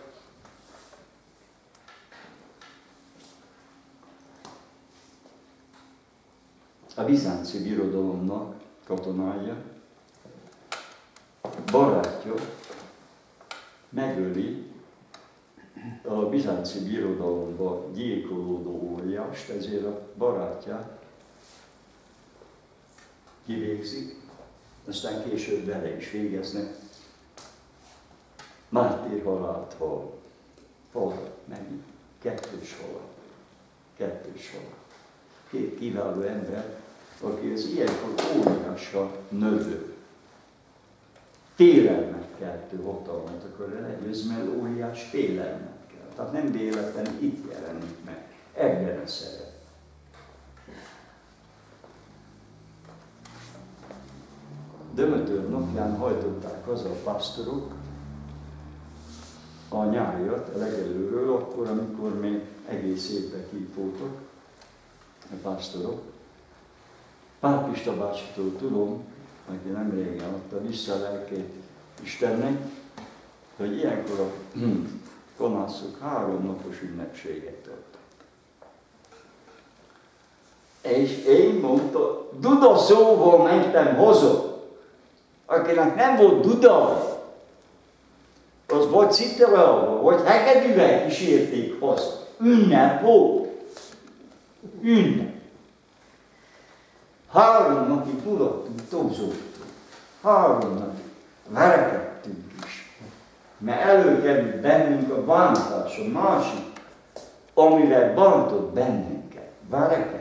A bizánci birodalomnak katonája, barátja megöli a bizánci birodalomba gyilkolódó óriást, ezért a barátját kivégzik, aztán később vele is végeznek. Mártírhalált hal. Hal, megint. Kettős halál. Kettős halál. Két kiváló ember, aki az ilyenkor óriással növő, félelmet keltő hatalmat akar legyőzni, mert óriás félelmet kell. Tehát nem véletlen itt jelenik meg, ebben a szerep. Dömötör napján hajtották haza a pásztorok a nyájat a legelőről, akkor, amikor még egész évben kint voltak a pásztorok. Pál Pista bácsitól tudom, aki nem régen adta vissza a lelkét Istennek, hogy ilyenkor a konászok 3 napos ünnepséget tartottak. És én mondta, duda szóval mentem haza. Akinek nem volt duda, az vagy citerelva, vagy hegedűvel kísérték haza. Ünnep volt. Ünnep. 3 napig mulattunk, tózoltunk. 3 napig verekedtünk is. Mert előkerült bennünk a bántás, a másik, amivel bántott bennünket. Verekedtünk.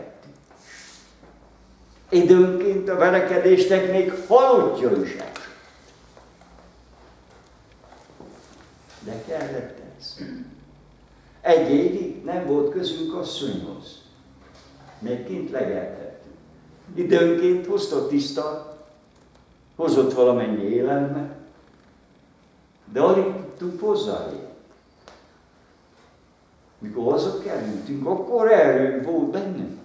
Időnként a verekedésnek még halottja is esett. De kellett ez. 1 évig nem volt közünk asszonyhoz. Még kint legeltettünk. Időnként hozta tiszta, hozott valamennyi élelmet, de alig tudtunk hozzáérni. Mikor hazakerültünk, akkor erő volt bennünk.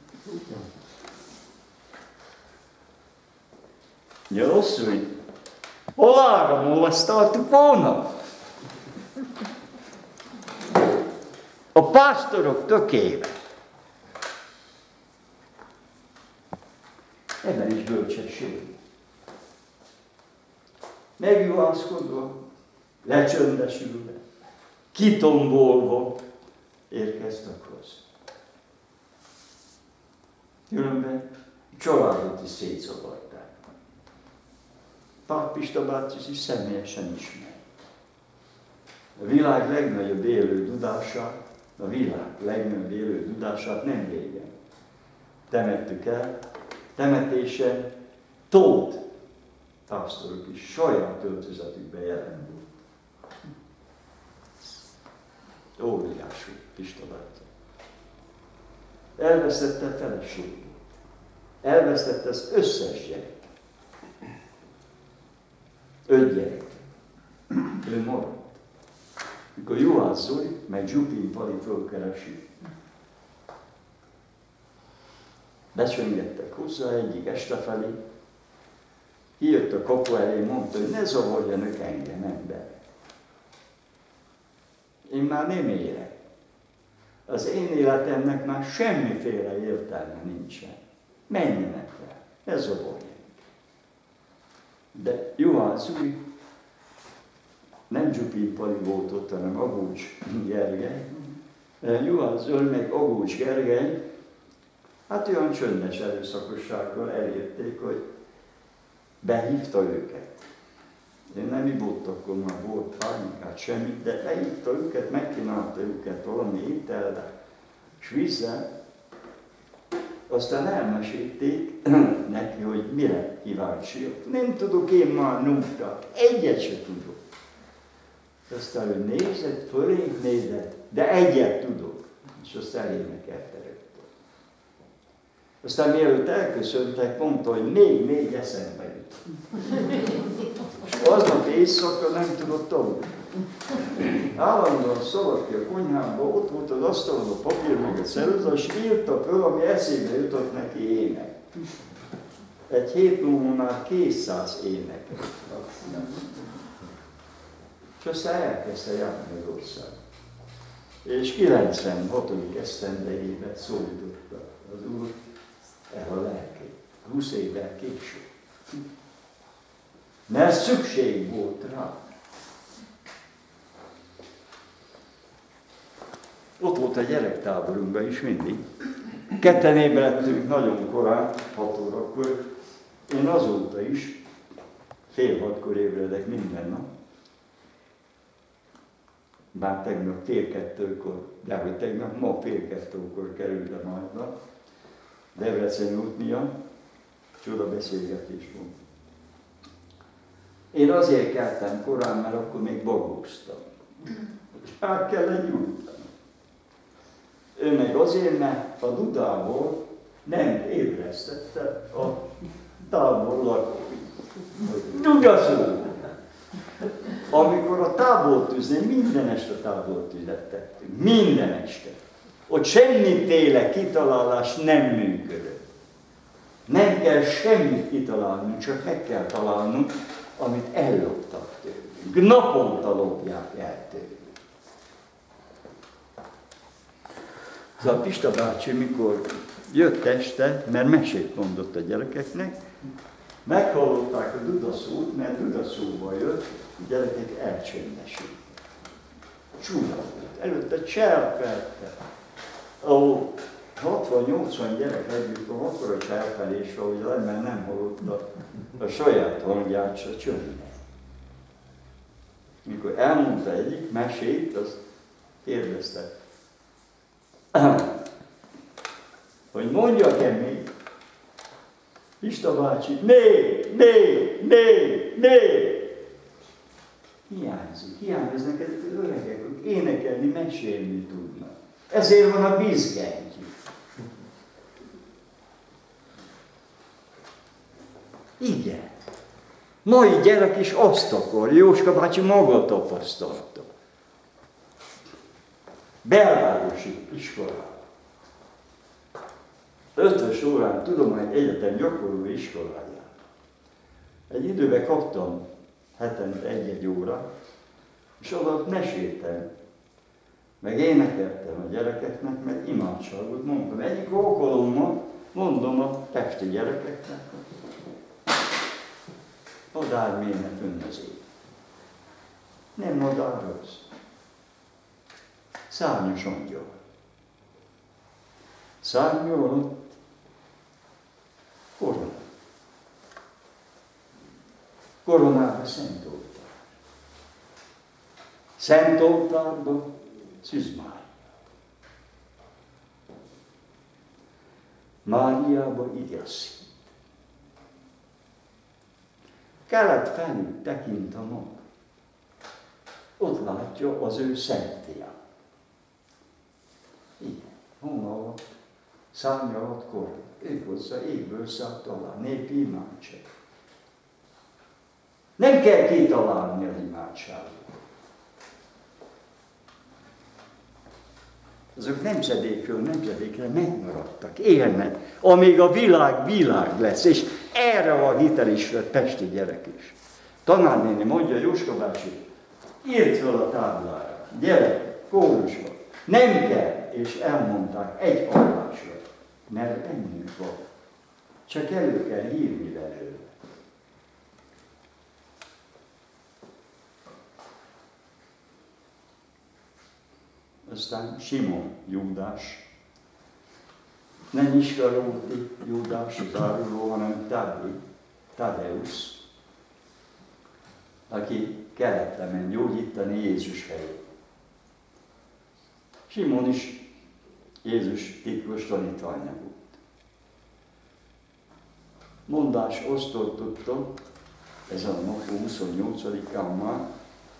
Ja, asszony, hol áramolvasztaltuk volna? A pásztorok tökébe. Ebben is bölcsesség. megjuhászkodva, lecsöndesülve, kitombolva érkeztek hozzá. Különben családot is szétzavarták. Pál Pista bácsi is személyesen ismer. A világ legnagyobb élő tudását, nem régen temettük el. Temetésen Tóth pásztorok is saját öltözetükben jelen volt. Óriású Pista bácsi. Elvesztette a feleségét. Elvesztette az összes gyerek. 5 gyerek. Ő maradt. Mikor Juhász Zoli, meg Zsupin Pali fölkeresi, becsöngettek hozzá egyik este felé, kijött a kapu elé, mondta, hogy ne zavarjanak engem, ember. Én már nem élek. Az én életemnek már semmiféle értelme nincsen. Menjenek el, ne zavarjanak. De Juhász Zoli nem Zsupin Pali volt ott, hanem Agócs Gergely. Juhász Zoli meg Agócs Gergely, hát olyan csöndes erőszakossággal elérték, hogy behívta őket. Én nem ibott, akkor már volt pánikát, semmit, de behívta őket, megkínálta őket valami étellel, és vízzel. Aztán elmesélték neki, hogy mire kíváncsiak. Nem tudok én már nunktak, egyet se tudok. Aztán ő nézett, fölénk nézett, de egyet tudok. És aztán énekelte rögtön. Aztán mielőtt elköszöntek, mondta, hogy még 4 eszembe jut. És aznap éjszaka nem tudott aludni. Állandóan szaladt ki a konyhába, ott volt az asztalon a papír, meg a ceruza, és írta föl, ami eszébe jutott neki ének. Egy hét múlva már 200 éneket. És aztán elkezdte járni az ország. És 96. esztendejében szólította az Úr el a lelkét. 20 évvel később. Mert szükség volt rá. Ott volt a gyerektáborunkban is mindig. Ketten ébredtünk nagyon korán, 6 órakor. Én azóta is 5:30 ébredek minden nap. Bár tegnap 1:30, de hogy tegnap ma 1:30 kerültem ágyba. Debrecen út miatt, csoda beszélgetés volt. Én azért keltem korán, mert akkor még bagóztam. Hát kellett nyújtani. Ő meg azért, mert a dudából nem ébresztette a tábor lakóit. Dudaszó! Amikor a tábortűznél, minden este tábortüzet tettünk. Minden este. Ott semmiféle kitalálás nem működött. Nem kell semmit kitalálnunk, csak meg kell találnunk, amit elloptak tőlünk. Naponta lopják el tőlünk. Ez a Pista bácsi, mikor jött este, mert mesét mondott a gyerekeknek, meghallották a dudaszót, mert dudaszóval jött, a gyerekek elcsöndesült. Csúnya volt. Előtte cselpelte. Ahol 60-80 gyerek együtt van, akkor a cselpelés, ahogy az ember nem hallotta a saját hangját, se csöndben. Mikor elmondta egyik mesét, azt kérdezte, hogy mondjak-e még? Pista bácsi, még! Hiányoznak ezek az öregek, hogy énekelni, mesélni tudnak. Ezért van a bizgentyű. Igen. Mai gyerek is azt akar, Jóska bácsi maga tapasztalta. Belvárosi iskolában. 5-ös órán tudományegyetem gyakorló iskoláján. Egy időben kaptam hetente 1-1 óra, és alatt meséltem, meg énekeltem a gyerekeknek, meg imádságot mondtam. Egyik alkalommal mondom a pesti gyerekeknek, Madár méne fönn az ég. Nem madár az. Szárnyas angyal. Szárnyal ott korona. Koronában Szent Oltár. Szent Oltárban Szűz Mária. Máriában igaz. Kelet felül tekint a nap. Ott látja az ő szentélyen. Igen, honnan alatt, szárny alatt korona. Ő hozzá égből szállt alá, népi imádság. Nem kell kitalálni az imádságot. Azok nemzedékről nemzedékre megmaradtak, élnek, amíg a világ lesz, és erre a hitel is lett pesti gyerek is. Tanárnéni mondja, Jóska bácsi, írt fel a táblára, gyerek, kórusba, nem kell, és elmondták egy hallásra, mert ennünk van, csak elő kell hívni belőle. Aztán Simon Júdás, nem Iskarióti Júdás az áruló, hanem Tadeusz, aki keletre ment gyógyítani Jézus helyét. Simon is Jézus titkos tanítványa volt. Mondás osztottuk ezen a napon 28-án már,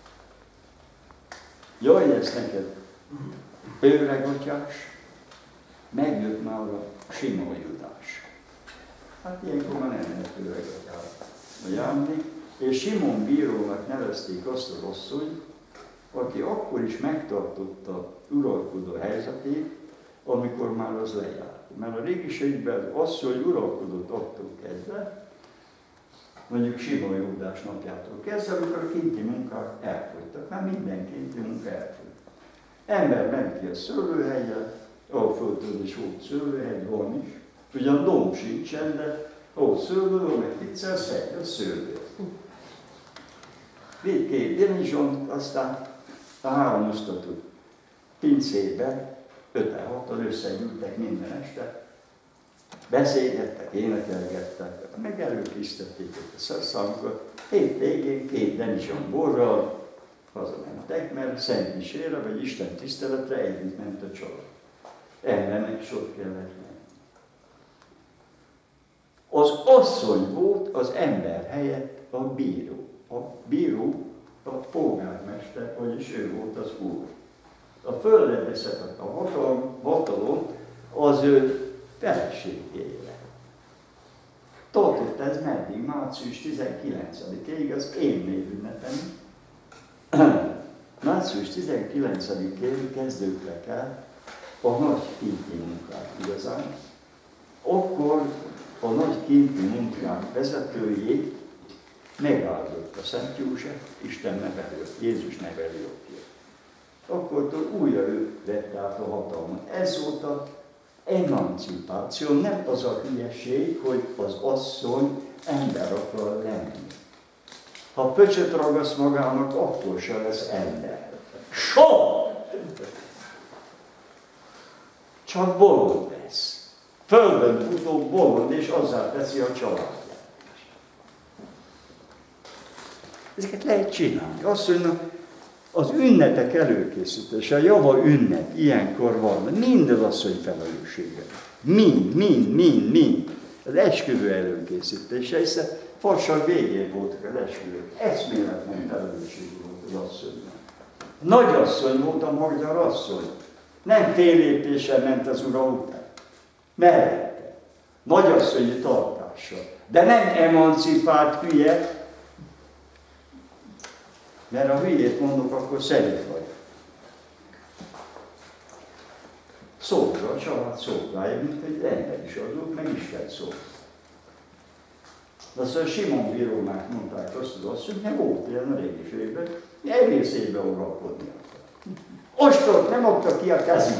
jaj, ez neked őregatyás, megjött már a Simon Júdás. Hát ilyenkor már nem lehet őregatyára járni, és Simon bírónak nevezték azt az asszonyt, aki akkor is megtartotta uralkodó helyzetét, amikor már az lejárt. Mert a régiségben az asszony uralkodott attól kezdve, mondjuk Simon Júdás napjától kezdve, amikor a kinti munkák elfogytak. Már minden kinti munka elfogytak. Ember ment ki a szőlőhelyre, ahol földön is volt szőlőhegy, van is. Ugyan domb sincsen, de ahol szőlő, meg pizza, szegy, a szőlő. Vitt két diligent, aztán a három osztatú pincébe, 5-6-an összegyűltek minden este, beszélgettek, énekelgettek, meg előkészítették a szarszangot. Hét végén 2 diligent borral hazamentek, mert Szent Misére, vagy Isten tiszteletre együtt ment a család. Embernek sor kellett menni. Az asszony volt az ember helyett a bíró. A bíró a polgármester, vagyis ő volt az úr. A földre veszett a hatalom az ő feleségére. Tartott ez meddig? Március 19-ig, az én névünnepem. Március 19-én kezdődtek el a nagy kinti munkák igazán. Akkor a nagy kinti munkák vezetőjét megáldotta Szent József, Isten nevelő, Jézus nevelőapja. Akkortól újra ő vette át a hatalmat. Ez volt az emancipáció, nem az a hülyeség, hogy az asszony ember akar lenni. Ha pöcsöt ragasz magának, akkor se lesz ember. Soha! Csak bolond lesz. Földön futó bolond, és azzal teszi a családját. Ezeket lehet csinálni. Azt mondja, az ünnepek előkészítése, a java ünnep ilyenkor van, mind az asszony felelőssége. Mind. Az esküvő előkészítése, hiszen Farság végén voltak az esküvők. Eszméletlen felelősség volt az asszonynak. Nagyasszony volt a magyar asszony. Nem fél lépéssel ment az ura után. Mellette. Nagyasszonyi tartással. De nem emancipált hülye, mert ha hülyét mondok, akkor szerint vagy. Szolga, a család szolgálja, mint egy ember is adott, meg Isten szolgál. De aztán Simon bírónak mondták azt az asszonyt, hogy volt ilyen a régiségben, egész évben uralkodni akar. Ostort nem adta ki a kezét.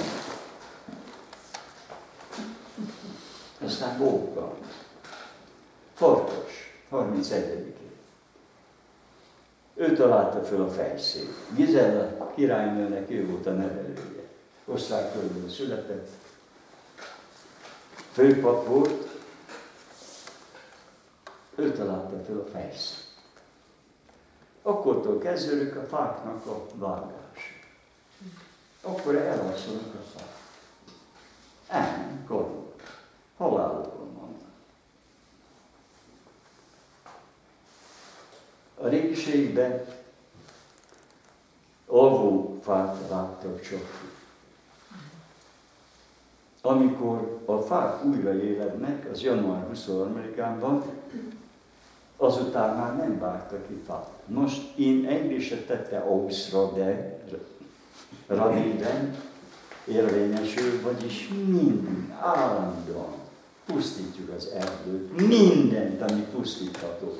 Aztán Bóka, Farkas, 31-én. Ő találta föl a fejszét. Gizella királynőnek ő volt a nevelője. Osztrák földön született. Főpap volt. Ő találta föl a fejszét. Akkortól kezdődik a fáknak a vágás. Akkor elalszanak a fák. Ennyi, korul. Halálokon vannak. A régiségben alvófát láttak csak. Amikor a fák újraélednek, az január 23-án, azután már nem vágtak ki fát. Most én egyrészt tette Ausztrade, radében érvényesül, vagyis mindig állandóan pusztítjuk az erdőt, mindent, ami pusztítható.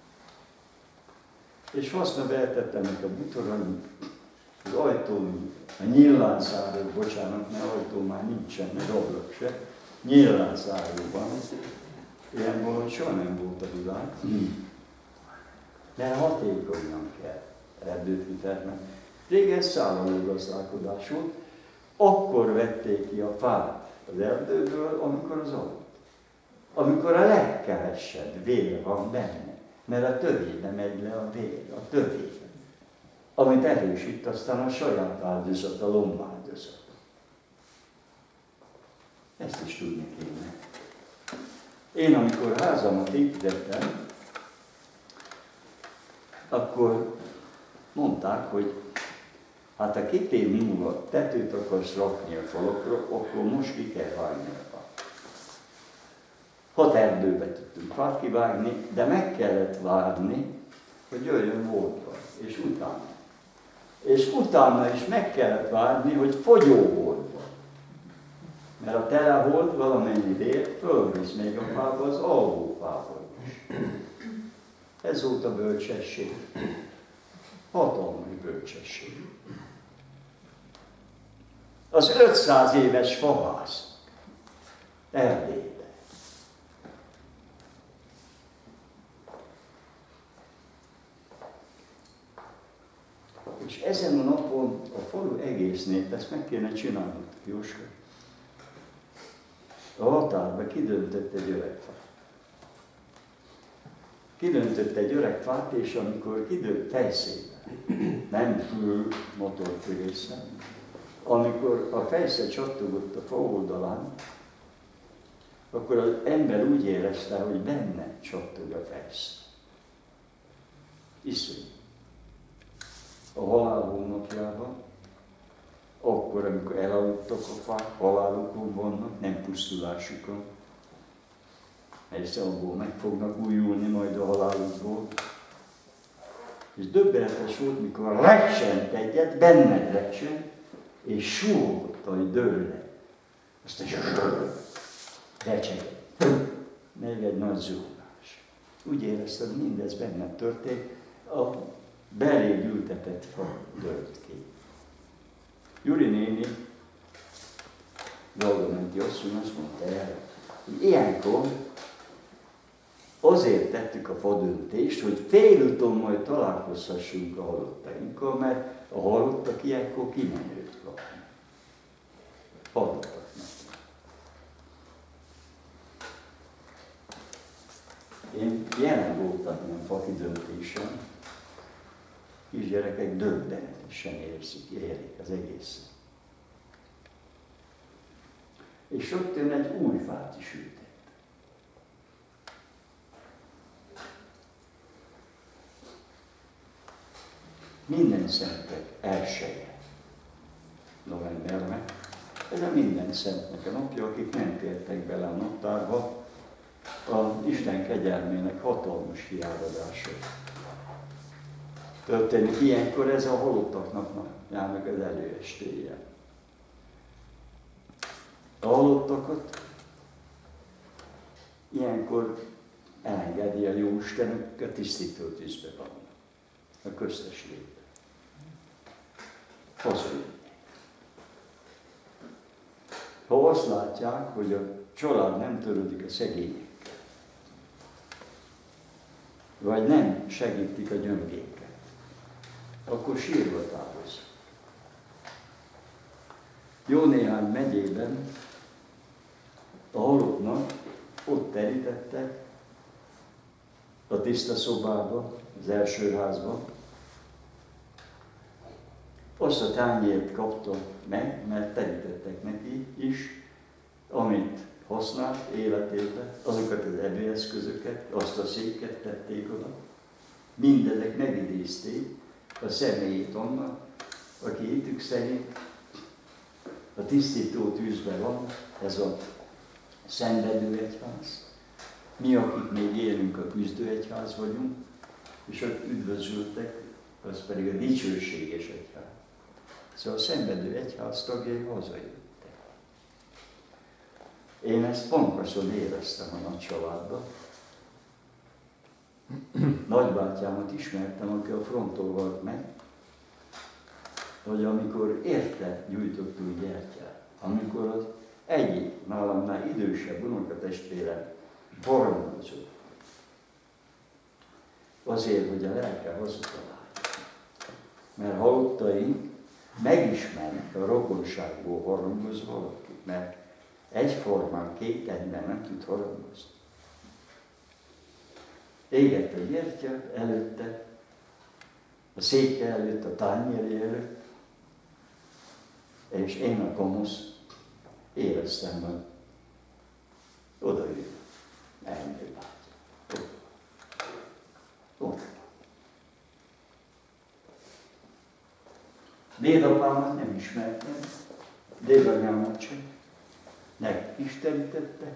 És hasznába eltettenek a butoraink, az ajtóink, a nyílánszárok, bocsánat, mert ajtó már nincsen, meg ablak se, nyílánszárokban. Ilyen bolond soha nem volt a világ. De hatékonyan kell erdőt kitermelni. Régen szállalógazdálkodás volt, akkor vették ki a fát az erdőből, amikor az aludt. Amikor a legkevesebb vér van benne, mert a tövébe megy le a vér, a tövébe. Amit erősít aztán a saját áldozat, a lombáldozat. Ezt is tudni kéne. Én amikor házamat építettem, akkor mondták, hogy hát ha 2 év múlva tetőt akarsz rakni a falakra, akkor most ki kell vágni a fát. 6 erdőbe tudtunk fát kivágni, de meg kellett várni, hogy jöjjön Holdva, és utána. És utána is meg kellett várni, hogy fogyó Holdva. Mert a telehold valamennyi vér fölvisz még a fába, az alvófába is. Ez volt a bölcsesség. Hatalmas bölcsesség. Az 500 éves faház Erdélyben. És ezen a napon a falu egész nép, ezt meg kéne csinálni, Jóska. A határba kidöntött egy öreg fát. Kidöntött egy öreg fát, és amikor kidőtt fejszébe, nem motorfűrészen, amikor a fejsze csattogott a fa oldalán, akkor az ember úgy érezte, hogy benne csattog a fejsze. Iszonyú. A halál hónapjában, akkor, amikor elaludtak a fák, halálukon vannak, nem pusztulásukon, persze abból meg fognak újulni majd a halálukból. És döbbenetes volt, mikor recsent egyet, benned recsent, és súgott, hogy dől le. Azt mondja, recsegett. Még egy nagy zúgás. Úgy éreztem, mindez benned történt, a beléd ültetett fa dőlt ki. Gyuri néni, Galgamenti asszony azt mondta erre, hogy ilyenkor azért tettük a fadöntést, hogy félúton majd találkozhassunk a halottainkkal, mert a halottak ilyenkor kimenőt kapnak. Halottaknak. Én jelen voltam ilyen fakidöntésen, kisgyerekek döbbenetesen élik az egészet. És ott egy új fát is ültett. Minden szentek elsője novemberben. Ez a minden szentnek a napja, akik nem tértek bele a naptárba, az Isten kegyelmének hatalmas kiáradása. Történik ilyenkor, ez a halottaknak járnak az előestéje. A halottakat ilyenkor elengedi a Jóisten, a tisztító tűzbe vannak, a köztes lépben. Hazudni. Ha azt látják, hogy a család nem törődik a szegényekkel, vagy nem segítik a gyöngéket, akkor sírva távoz. Jó néhány megyében a halottnak ott terítettek a tiszta szobába, az első házban. Azt a tányért kapta meg, mert terítettek neki is, amit használt életében, azokat az evőeszközöket, azt a széket tették oda. Mindezek megidézték a személyét annak, aki hitük szerint a tisztító tűzben van, ez a szenvedőegyház. Mi, akik még élünk, a küzdőegyház vagyunk, és ott üdvözültek, az pedig a dicsőséges egyház. Szóval a szenvedő egyház tagjai hazajöttek. Én ezt Pankaszon éreztem a nagy családban. Nagybátyámat ismertem, aki a fronton volt meg, hogy amikor érte gyújtottunk gyertyát, amikor az egyik nálamnál idősebb unokatestvérem barangozott, azért, hogy a lelke hazatalálja. Mert halottaink megismernek a rokonságból harangoz valakit, mert egyformán két ember nem tud harangozni. Égett a gyertya előtte, a széke előtt, a tányéri előtt, és én a komosz éreztem, hogy oda jön, elnő bátyja. Ott. Dédapámat nem ismertem, dédanyámat sem. Nekik is terítette,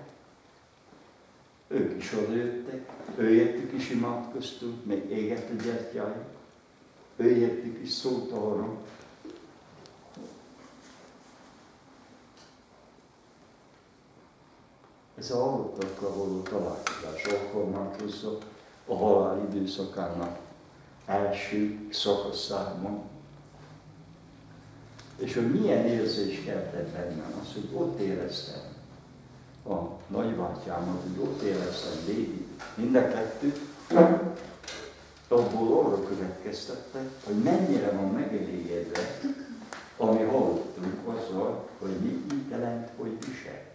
ők is odajöttek, őértük is imádkoztunk, még égett a gyertyájuk, őértük is szólt arról. Ez a halottakkal való találkozás alkalmazza a halál időszakának első szakaszában. És hogy milyen érzés keltett bennem, az, hogy ott éreztem a nagybátyámat, hogy ott éreztem Dédit, mind a kettőt, abból arra következtettek, hogy mennyire van megelégedve, ami hallottunk azzal, hogy mit jelent, hogy viselkedj.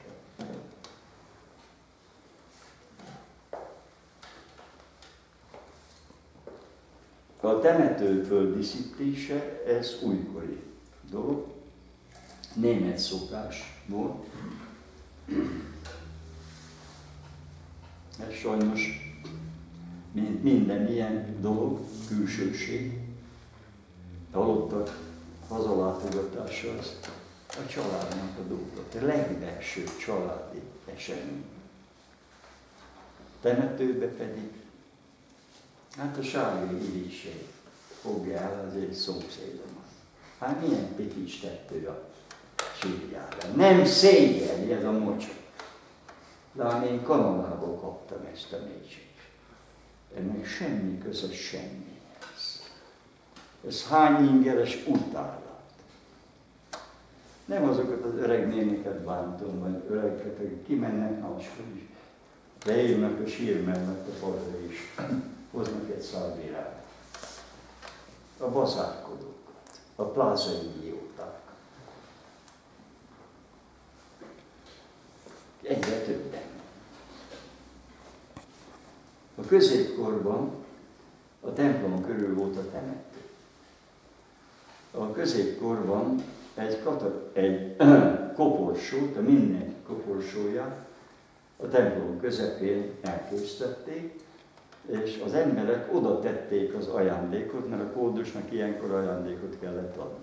A temetőföld díszítése, ez újkori dolog, német szokás volt. Ez sajnos, mint minden ilyen dolog, külsőség, halottak hazalátogatása az a családnak a dolga, a legbelső családi esemény. Temetőbe pedig, hát a sárgai irigység fogja el az egy szomszédomat. Hát milyen pitis tettő a sírjára. Nem szégyelli ez a mocsok. De én Kanadából kaptam ezt a mécsét. Ennek semmi köze semmihez. Ez hány ingeres utálat. Nem azokat az öreg néniket bántom, vagy öregeket, akik kimennek máskor is. Leírnak a sír mellett a falra is. Hoznak egy szálbírát. A bazárkodókat, a plázai idióták. Egyre többen. A középkorban a templom körül volt a temető. A középkorban egy koporsót, a minden koporsóját a templom közepén elkészítették, és az emberek oda tették az ajándékot, mert a kódusnak ilyenkor ajándékot kellett adni.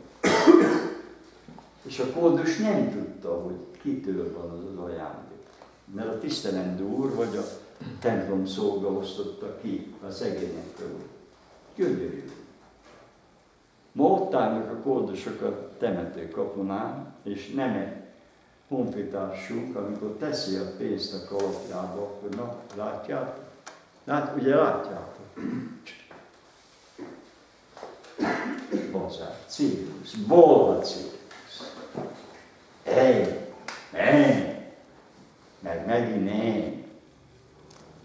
És a kódus nem tudta, hogy kitől van az az ajándék. Mert a tisztelendő úr vagy a templom szolga osztotta ki a szegényekről. Gyönyörű. Ma ott állnak a kódusok a temetőkapunál, és nem egy honfitársunk, amikor teszi a pénzt a kalapjába, akkor na, látjátok? Ugye látjátok? Bazár, cirkusz, bolha cirkusz. Meg megint én.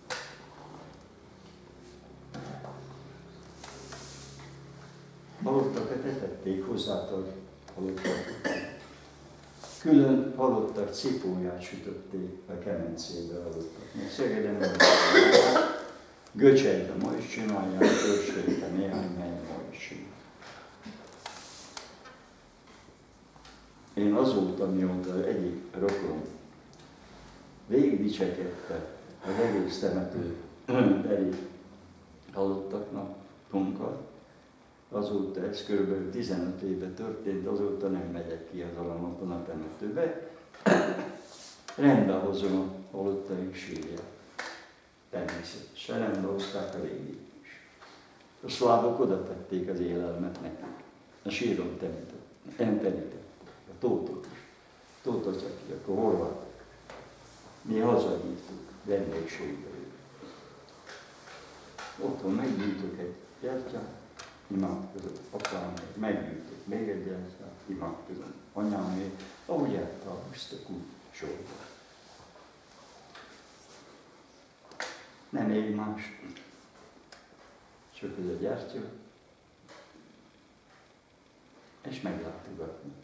Valóban tették, hozzátartottak. Külön halottak cipóját sütötték a kemencébe halottak. Szegeden Göcsegyben ma is csinálják, Őrségben néhány helyen ma is csinálják. Én azóta, mióta egyik rokonom végigdicsekedte az egész temető elég halottaknak tunkat, azóta ez kb. 15 éve történt, azóta nem megyek ki az alamakon a temetőbe. Rendbe hozom a halottaik sírját. Természetesen rendbe hozták a régi is. A szlávok oda tették az élelmet nekik. A síron terítették. A tótot is. Tótot csak ki, akkor horvátok. Mi hazahívtuk vendégségbe. Otthon meggyűjtök egy gyertyát, imádkozom. Apám meggyűjtök még egy gyertyát, imádkozom. Anyám ahogy eltalálkoztak úgy sorba. Nem ég más, csak ez a gyertya, és meglátogatni.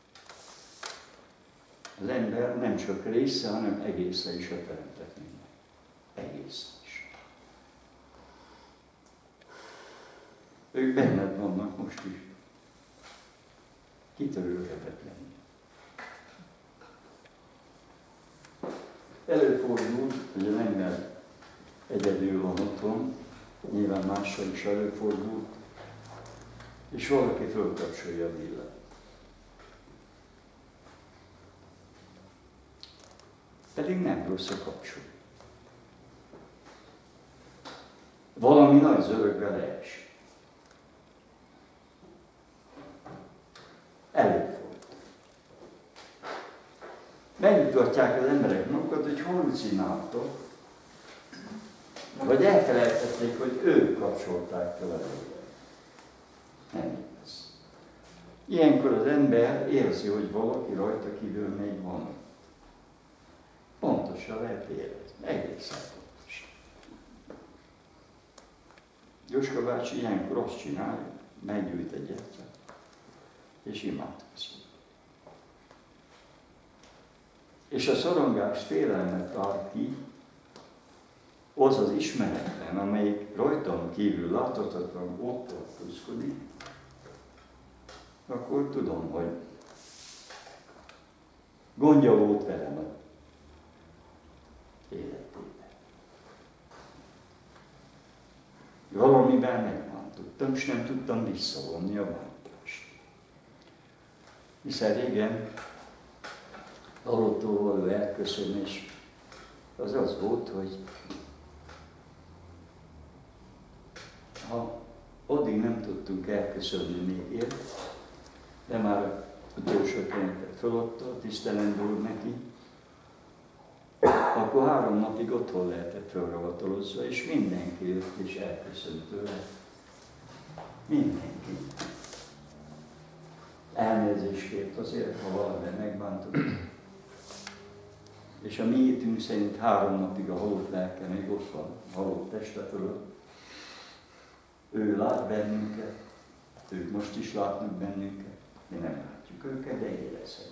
Az ember nem csak része, hanem egészen is a teremtetménynek. Egészen is. Ők benned vannak most is. Kitörölhetetlen. Előfordul, hogy az ember egyedül van otthon, nyilván mással is előfordult, és valaki fölkapcsolja a villát. Pedig nem rossz a kapcsol. Valami nagy zöröggel leesik. Előfordul. Megmutatják az emberek magukat, hogy halucináltak, vagy elfelejtették, hogy ők kapcsolták fel a villát. Nem igaz. Ilyenkor az ember érzi, hogy valaki rajta kívül még van. Pontosan lehet érezni. Egészen pontosan. Jóska bácsi ilyenkor azt csinálja, meggyűjt egy gyertyát, és imádkozik. És a szorongás félelmet tart ki, az az ismeretlen, amelyik rajtam kívül láthatatlan ott tartózkodik, akkor tudom, hogy gondja volt velem az életében. Valamiben megbántottam, és nem tudtam visszavonni a bántást. Hiszen régen halottól való elköszönés az az volt, hogy ha addig nem tudtunk elköszönni még élt, de már utolsó kenyeret feladta a tisztelendő úr neki, akkor 3 napig otthon lehetett felravatalozva, és mindenki jött és elköszönt tőle. Mindenki. Elnézést kért azért, ha valami megbántott. És a mi hitünk szerint 3 napig a halott lelke még ott van, a halott teste fölött. Ő lát bennünket, ők most is látnak bennünket, mi nem látjuk őket, de érezhetjük.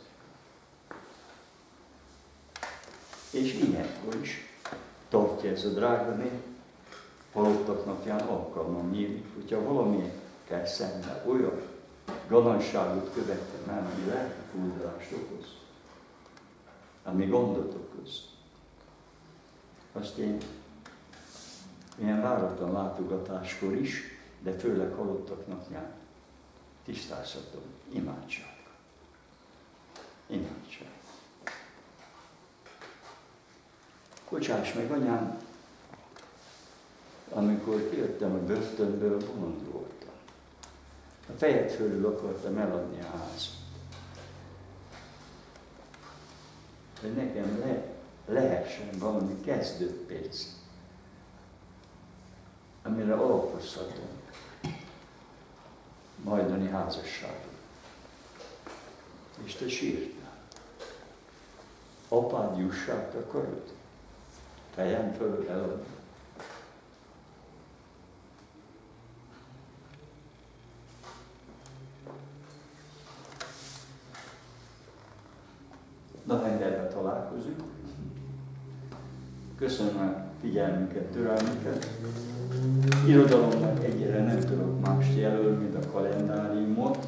És ilyenkor is tartja ez a drága nép, halottak napján alkalmam nyílik, hogyha valamilyen szemben olyan galanságot követtem el, ami lelki furdalást okoz, ami gondot okoz, azt én ilyen váratlan látogatáskor is, de főleg halottak napján tisztázhatom. Imádság. Imádság. Bocsáss meg, anyám, amikor kijöttem a börtönből, bolond voltam. A fejed fölül akartam eladni a házat. Hogy nekem lehessen valami kezdőpénz, amire alapozhatom majdani házasságot. És te sírtál. Apád jussát akarod? Fejem fölött eladni. találkozunk. Köszönöm a figyelmüket, türelmüket. Irodalomnak egyre nem tudok mást jelölni, mint a kalendáriumot.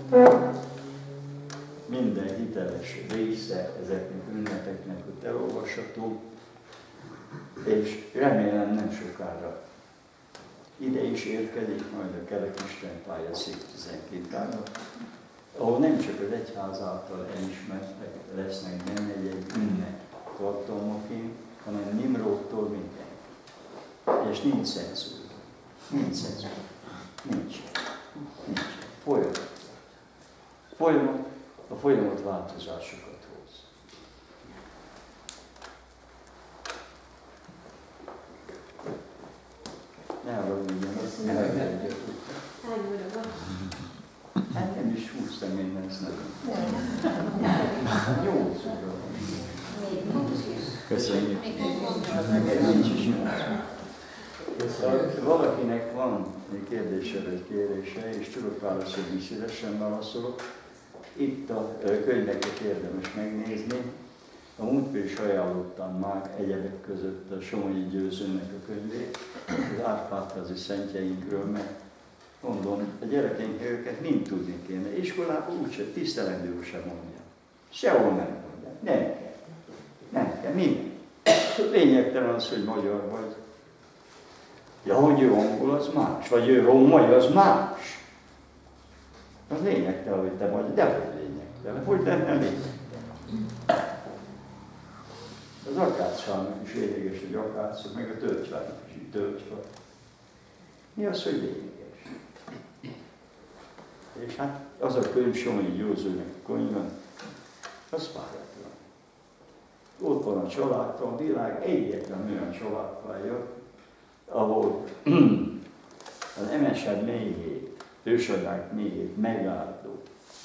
Minden hiteles része ezeknek ünnepeknek ott elolvasható, és remélem nem sokára ide is érkezik majd a Kerek-Isten pályaszék 12-ára, ahol nem csak az egyház által elismertek lesznek benne egy ünnep tartalmaként, hanem Nimródtól minden. És nincs cenzúra. Nincs cenzúra. Nincs. Folyamat. A folyamat változásokat hoz. Ne haragudjanak, ne haragudjanak. Hány óra van? Hát nem is 20 személy lesz nekünk. 8 óra van. Még nincs is. Köszönjük. Még Nincs is 8. Valakinek van egy kérdése vagy kérése, és tudok válaszolni, szívesen válaszolok. Itt a könyveket érdemes megnézni. A múltkor is ajánlottam már egyebek között a Somogyi Győzőnek a könyvét, az Árpád-házi szentjeinkről, mert mondom, a gyerekeink őket mind tudni kéne. Iskolában úgyse, tisztelendő sem mondja. Sehol nem mondja. Nem kell. Nem kell. Minden. Lényegtelen az, hogy magyar vagy. Ja, hogy ő angol, az más. Vagy ő római, az más. Az lényegtelen, hogy te vagy, de hogy lényegtelen. Hogy lenne lényegtelen? Az akácsának is lényeges, hogy akácok, meg a tölgyfának is így tölgyfa. Mi az, hogy lényeges? És hát az a könyv, Somogyi Győzőnek a könyve, az pályátlan. Ott van a családfa, a világ egyetlen olyan családfája, ahol az emesed mélyét, ősadák mélyét megáldó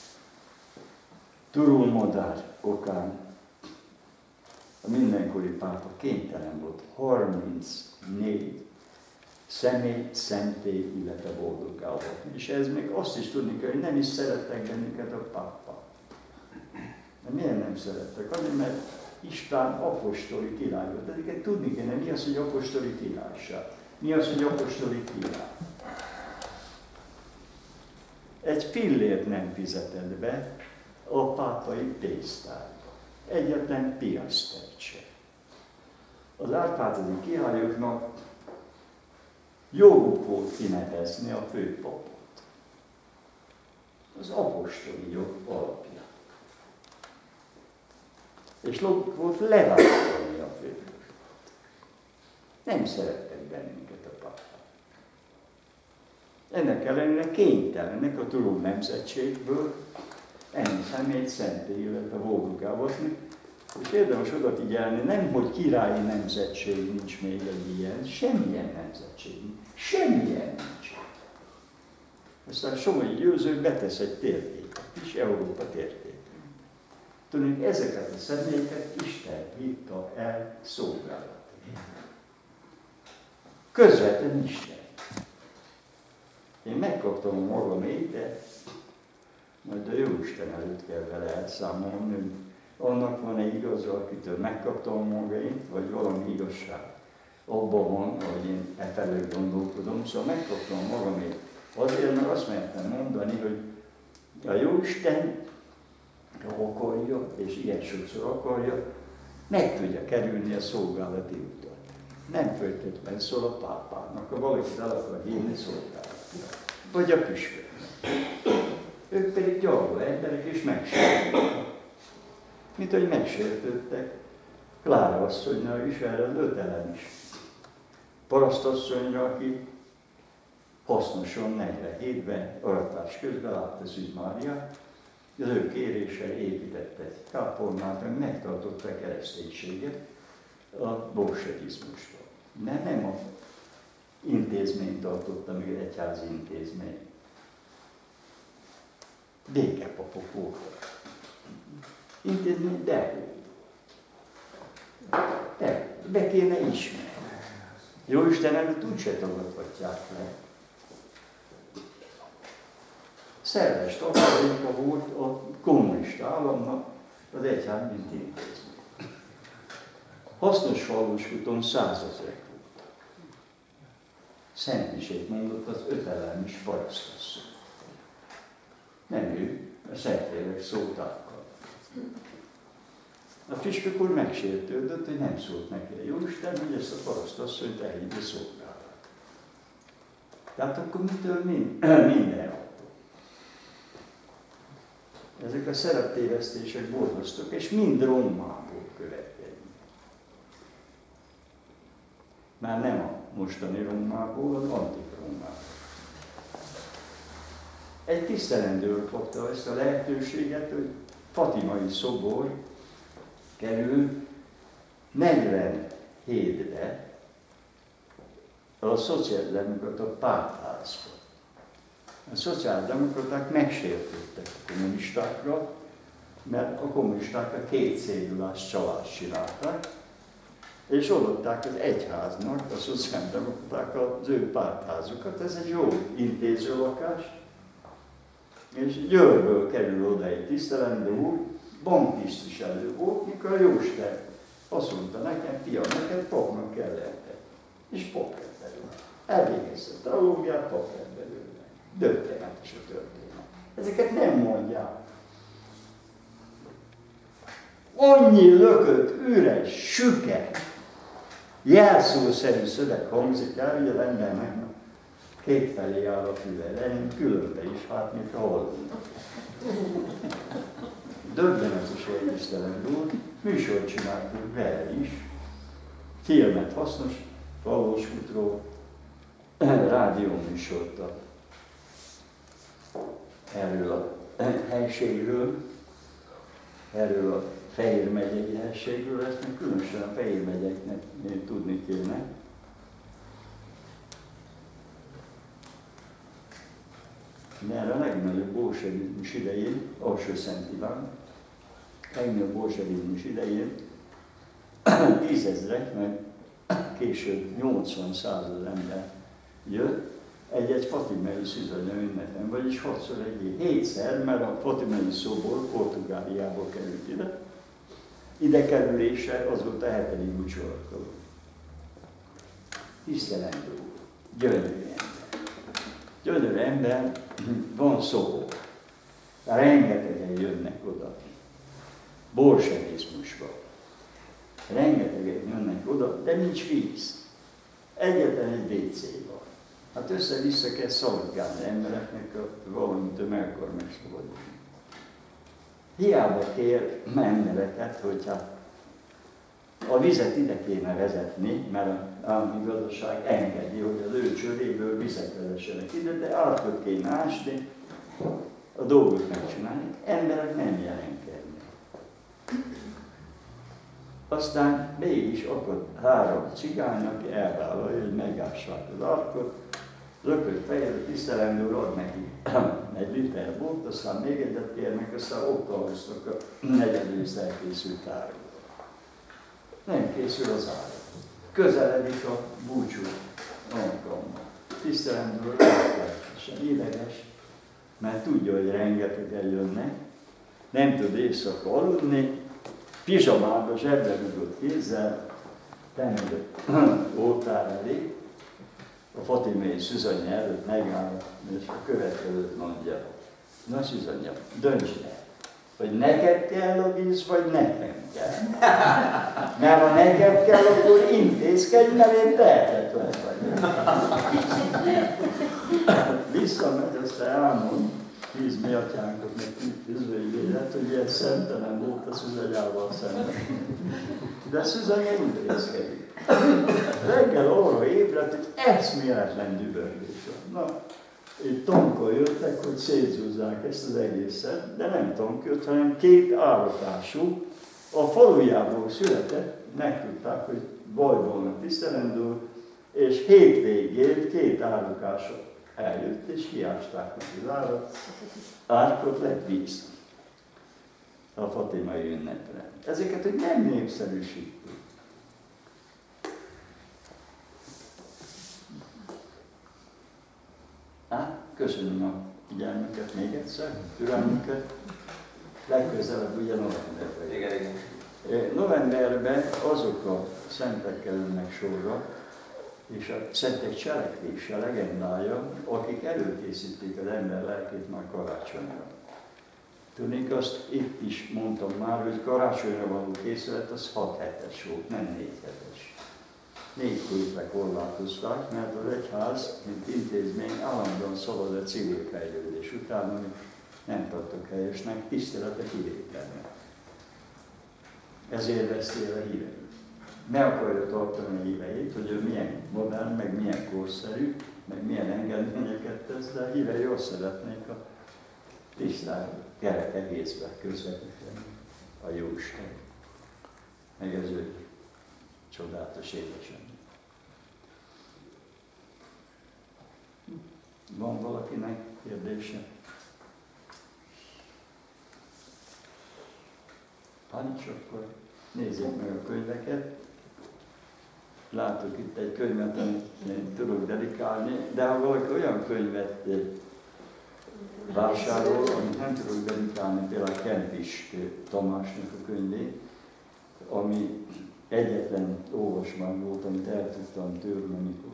turulmodár okán a mindenkori pápa kénytelen volt 34 személy, szentély, illetve boldoggá avatni. És ez még azt is tudni kell, hogy nem is szerettek bennünket a pápa. De miért nem szerettek? Azért, mert István apostoli király volt. Ezeket tudni kéne, mi az, hogy apostoli királyság. Mi az, hogy apostoli király? Egy fillért nem fizetett be a pápai pénztárba. Egyetlen piasztert se. Az Árpád-házi királyoknak joguk volt kinevezni a főpapot. Az apostoli jog alapján. És joguk volt leválasztani a főpapot. Nem szerettek bennünket a papát. Ennek ellenére kénytelenek a turul nemzetségből ennyi személyt szentély, illetve boldogávatni. És érdemes odafigyelni, nem, hogy királyi nemzetség nincs még egy ilyen, semmilyen nemzetség nincs. Semmilyen nincs. Aztán Somogyi Győző betesz egy térképet, kis Európa térképet. Tudjuk, ezeket a személyeket Isten hívta el szolgálatra. Közvetlen Isten. Én megkaptam a magamét, de majd a Jóisten előtt kell vele elszámolni, hogy annak van egy igaza, akitől megkaptam a magait, vagy valami igazság. Abban van, hogy én efelől gondolkodom, szóval megkaptam a magamét. Azért, mert azt mertem mondani, hogy a Jóisten, ha akarja, és ilyen sokszor akarja, meg tudja kerülni a szolgálati utat. Nem feltétlenül szól a pápának, ha valakit el akar hívni szolgálatra. Vagy a püspöknek. Ők pedig gyarló emberek, és megsértődtek. Mint hogy megsértődtek Klára asszonynal is, erre az ötelen is. Parasztasszonyra, aki hasznosan 47-ben aratás közben látta Szűz Máriát, az ő kéréssel építette kápolnát, meg megtartotta a kereszténységet a bolsevizmusra. Nem a intézményt tartotta, meg egy egyházi intézmény. Békepapok voltak. Intézmény, de be kéne ismerni. Jóisten előtt úgyse tagadhatják le. Szerves tartaléka volt a kommunista államnak az egyház mint intézmény. Hasznos Falvasúton 100 000 volt. Szentmisét mondott az ötelelmis parasztasszony. Nem ő, a Szentlélek szótákkal. A püspök úr megsértődött, hogy nem szólt neki a Jóisten, hogy ezt a parasztasszonyt elhívja szolgálat. Tehát akkor mitől minden? Ezek a szereptévesztések borzasztók, és mind Rómából következik. Már nem a mostani Rómából, az antik Rómából. Egy tisztelendő kapta ezt a lehetőséget, hogy Fatimai szobor kerül 47-be a szociáldemokrata pártházba. A szociáldemokraták megsértődtek a kommunistákra, mert a kommunisták a 2 cédulás csalást csinálták, és odaadták az egyháznak, a szociáldemokraták az ő pártházukat. Ez egy jó intézőlakás, és Győrből kerül oda egy tisztelendő úr, banktisztviselő volt, mikor a Jóisten azt mondta nekem, fiam, neked papnak kell lenni. És pap lett belőle. Elvégezte a teológiát, pap lett belőle. Döbbenetes a történet. Ezeket nem mondják. Annyi lökött, üres, süket, jelszószerű szöveg hangzik el, hogy az embernek kétfelé áll a füle, de én különbe is, hát mint hallunk. Döbbenetes volt tisztelendő úr, műsort csináltunk vele is, filmet hasznos, Falvasútról, rádióműsort erről a helységről, erről a Fehér megyei helységről, ezt még különösen a Fehér megyeknek tudni kéne. Mert a legnagyobb bolsevizmus idején, Alsó-Szent Iván, legnagyobb bolsevizmus idején 10 000, meg később 80-100 000 ember jött egy fatimai szűzanya ünnepen, vagyis 6-szor egy év. 7-szer, mert a fatimai szobor Portugáliából került ide. Ide kerülése az volt a 7. búcsúalkalom. Tisztelendő úr, gyönyörű ember. Gyönyörű ember, van szobor. Rengetegen jönnek oda. Bolsevizmusban. Rengetegen jönnek oda, de nincs víz. Egyetlen egy WC van. Hát össze-vissza kell szaladgálni embereknek, valamitől meg akar megszabadulni. Hiába kér embereket, hogyha a vizet ide kéne vezetni, mert az állami gazdaság engedi, hogy az ő csőréből vizet vezessenek ide, de átköt kéne ásni, a dolgot megcsinálni. Emberek nem jelenkednek. Aztán mégis akadt 3 cigány, aki elvállalja, hogy megássák az arkot, lökött fejre, tisztelendő úr ad neki 1 liter bort, aztán még egyet kérnek, aztán ott alvoztak a 4. részt elkészült árul. Nem készül az árul. Közeledik a búcsú alkalma. Tisztelendő úr rettenetesen ideges, mert tudja, hogy rengetegen jönnek, nem tud éjszaka aludni, pizsamába zsebbe dugott kézzel, tenni oltár elé, a fatimai szűzanya előtt megáll, és a következőt mondja. Na szűzanya, döntsd el, hogy neked kell a víz, vagy nekem kell. Mert ha neked kell, akkor intézkedj, mert én tehetetlen vagyok. Visszamegy, aztán elmond 10 mi atyánkot, meg 10 üzvényélet, hogy ilyen szemtelen volt a szűzanyával szemben. De szűzanya intézkedik. Reggel arra ébredt, hogy eszméletlen dübörgés van. Na, itt tankon jöttek, hogy szétzúzzák ezt az egészet, de nem tank jött, hanem 2 állokású, a falujából született, megtudták, hogy bajban a tisztelendő, és hétvégén 2 állokású eljött, és kiásták az árat, árkot lett víz a fatimai ünnepre. Ezeket, hogy nem népszerűsítik. Köszönöm a figyelmüket még egyszer, türelmüket, legközelebb ugyanoda. Igen. Novemberben azok a szentek kerülnek sorra, és a szentek cselekvése, legendája, akik előkészítik az ember lelkét már karácsonyra. Tudnék, azt itt is mondtam már, hogy karácsonyra való készület az 6 hetes volt, nem 4 hetes. 4 hétre korlátozták, mert az egyház, mint intézmény állandóan szabad a civil fejlődés után, amit nem tartok helyesnek, tisztelete kivételnek. Ezért veszti el a híveit. Ne akarja tartani a híveit, hogy ő milyen modern, meg milyen korszerű, meg milyen engedményeket tesz, de a hívei azt szeretnék a tisztán kerek egészben közvetíteni a Jóisten, meg az ő csodálatos édesem. Van valakinek kérdése? Ha nincs, akkor nézzék meg a könyveket. Látok itt egy könyvet, amit tudok dedikálni, de ha valaki olyan könyvet vásárol, amit nem tudok dedikálni, például Kempis Tamásnak a könyvét, ami egyetlen olvasmány volt, amit el tudtam tőlem, amikor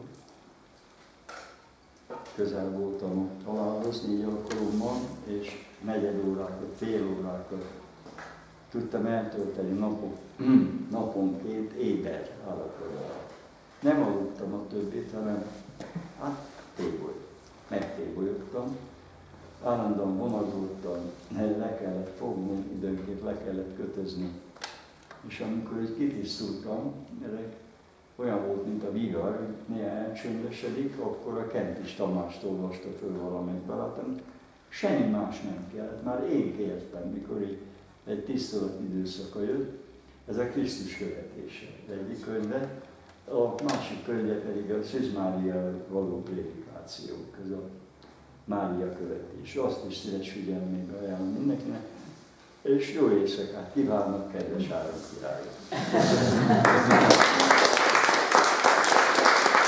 közel voltam halálozni, így alkalommal, és negyed órákat, fél órákat tudtam eltölteni naponként éber állapotban. Nem aludtam a többit, hanem megtébolyogtam. Állandóan vonatoltam, le kellett fogni, időnként le kellett kötözni. És amikor így kitisztultam, olyan volt, mint a vihar, néha elcsöndesedik, akkor a Kempis Tamást olvasta föl valamelyik barátom. Semmi más nem kellett, már én kértem, mikor egy tisztelet időszaka jött. Ez a Krisztus követése egyik könyve, a másik könyve pedig a Szűz Máriáról való prédikáció, ez a Mária követés. Azt is szíves figyelmébe ajánlom mindenkinek. És jó éjszakát kívánok, kedves Áron királyok!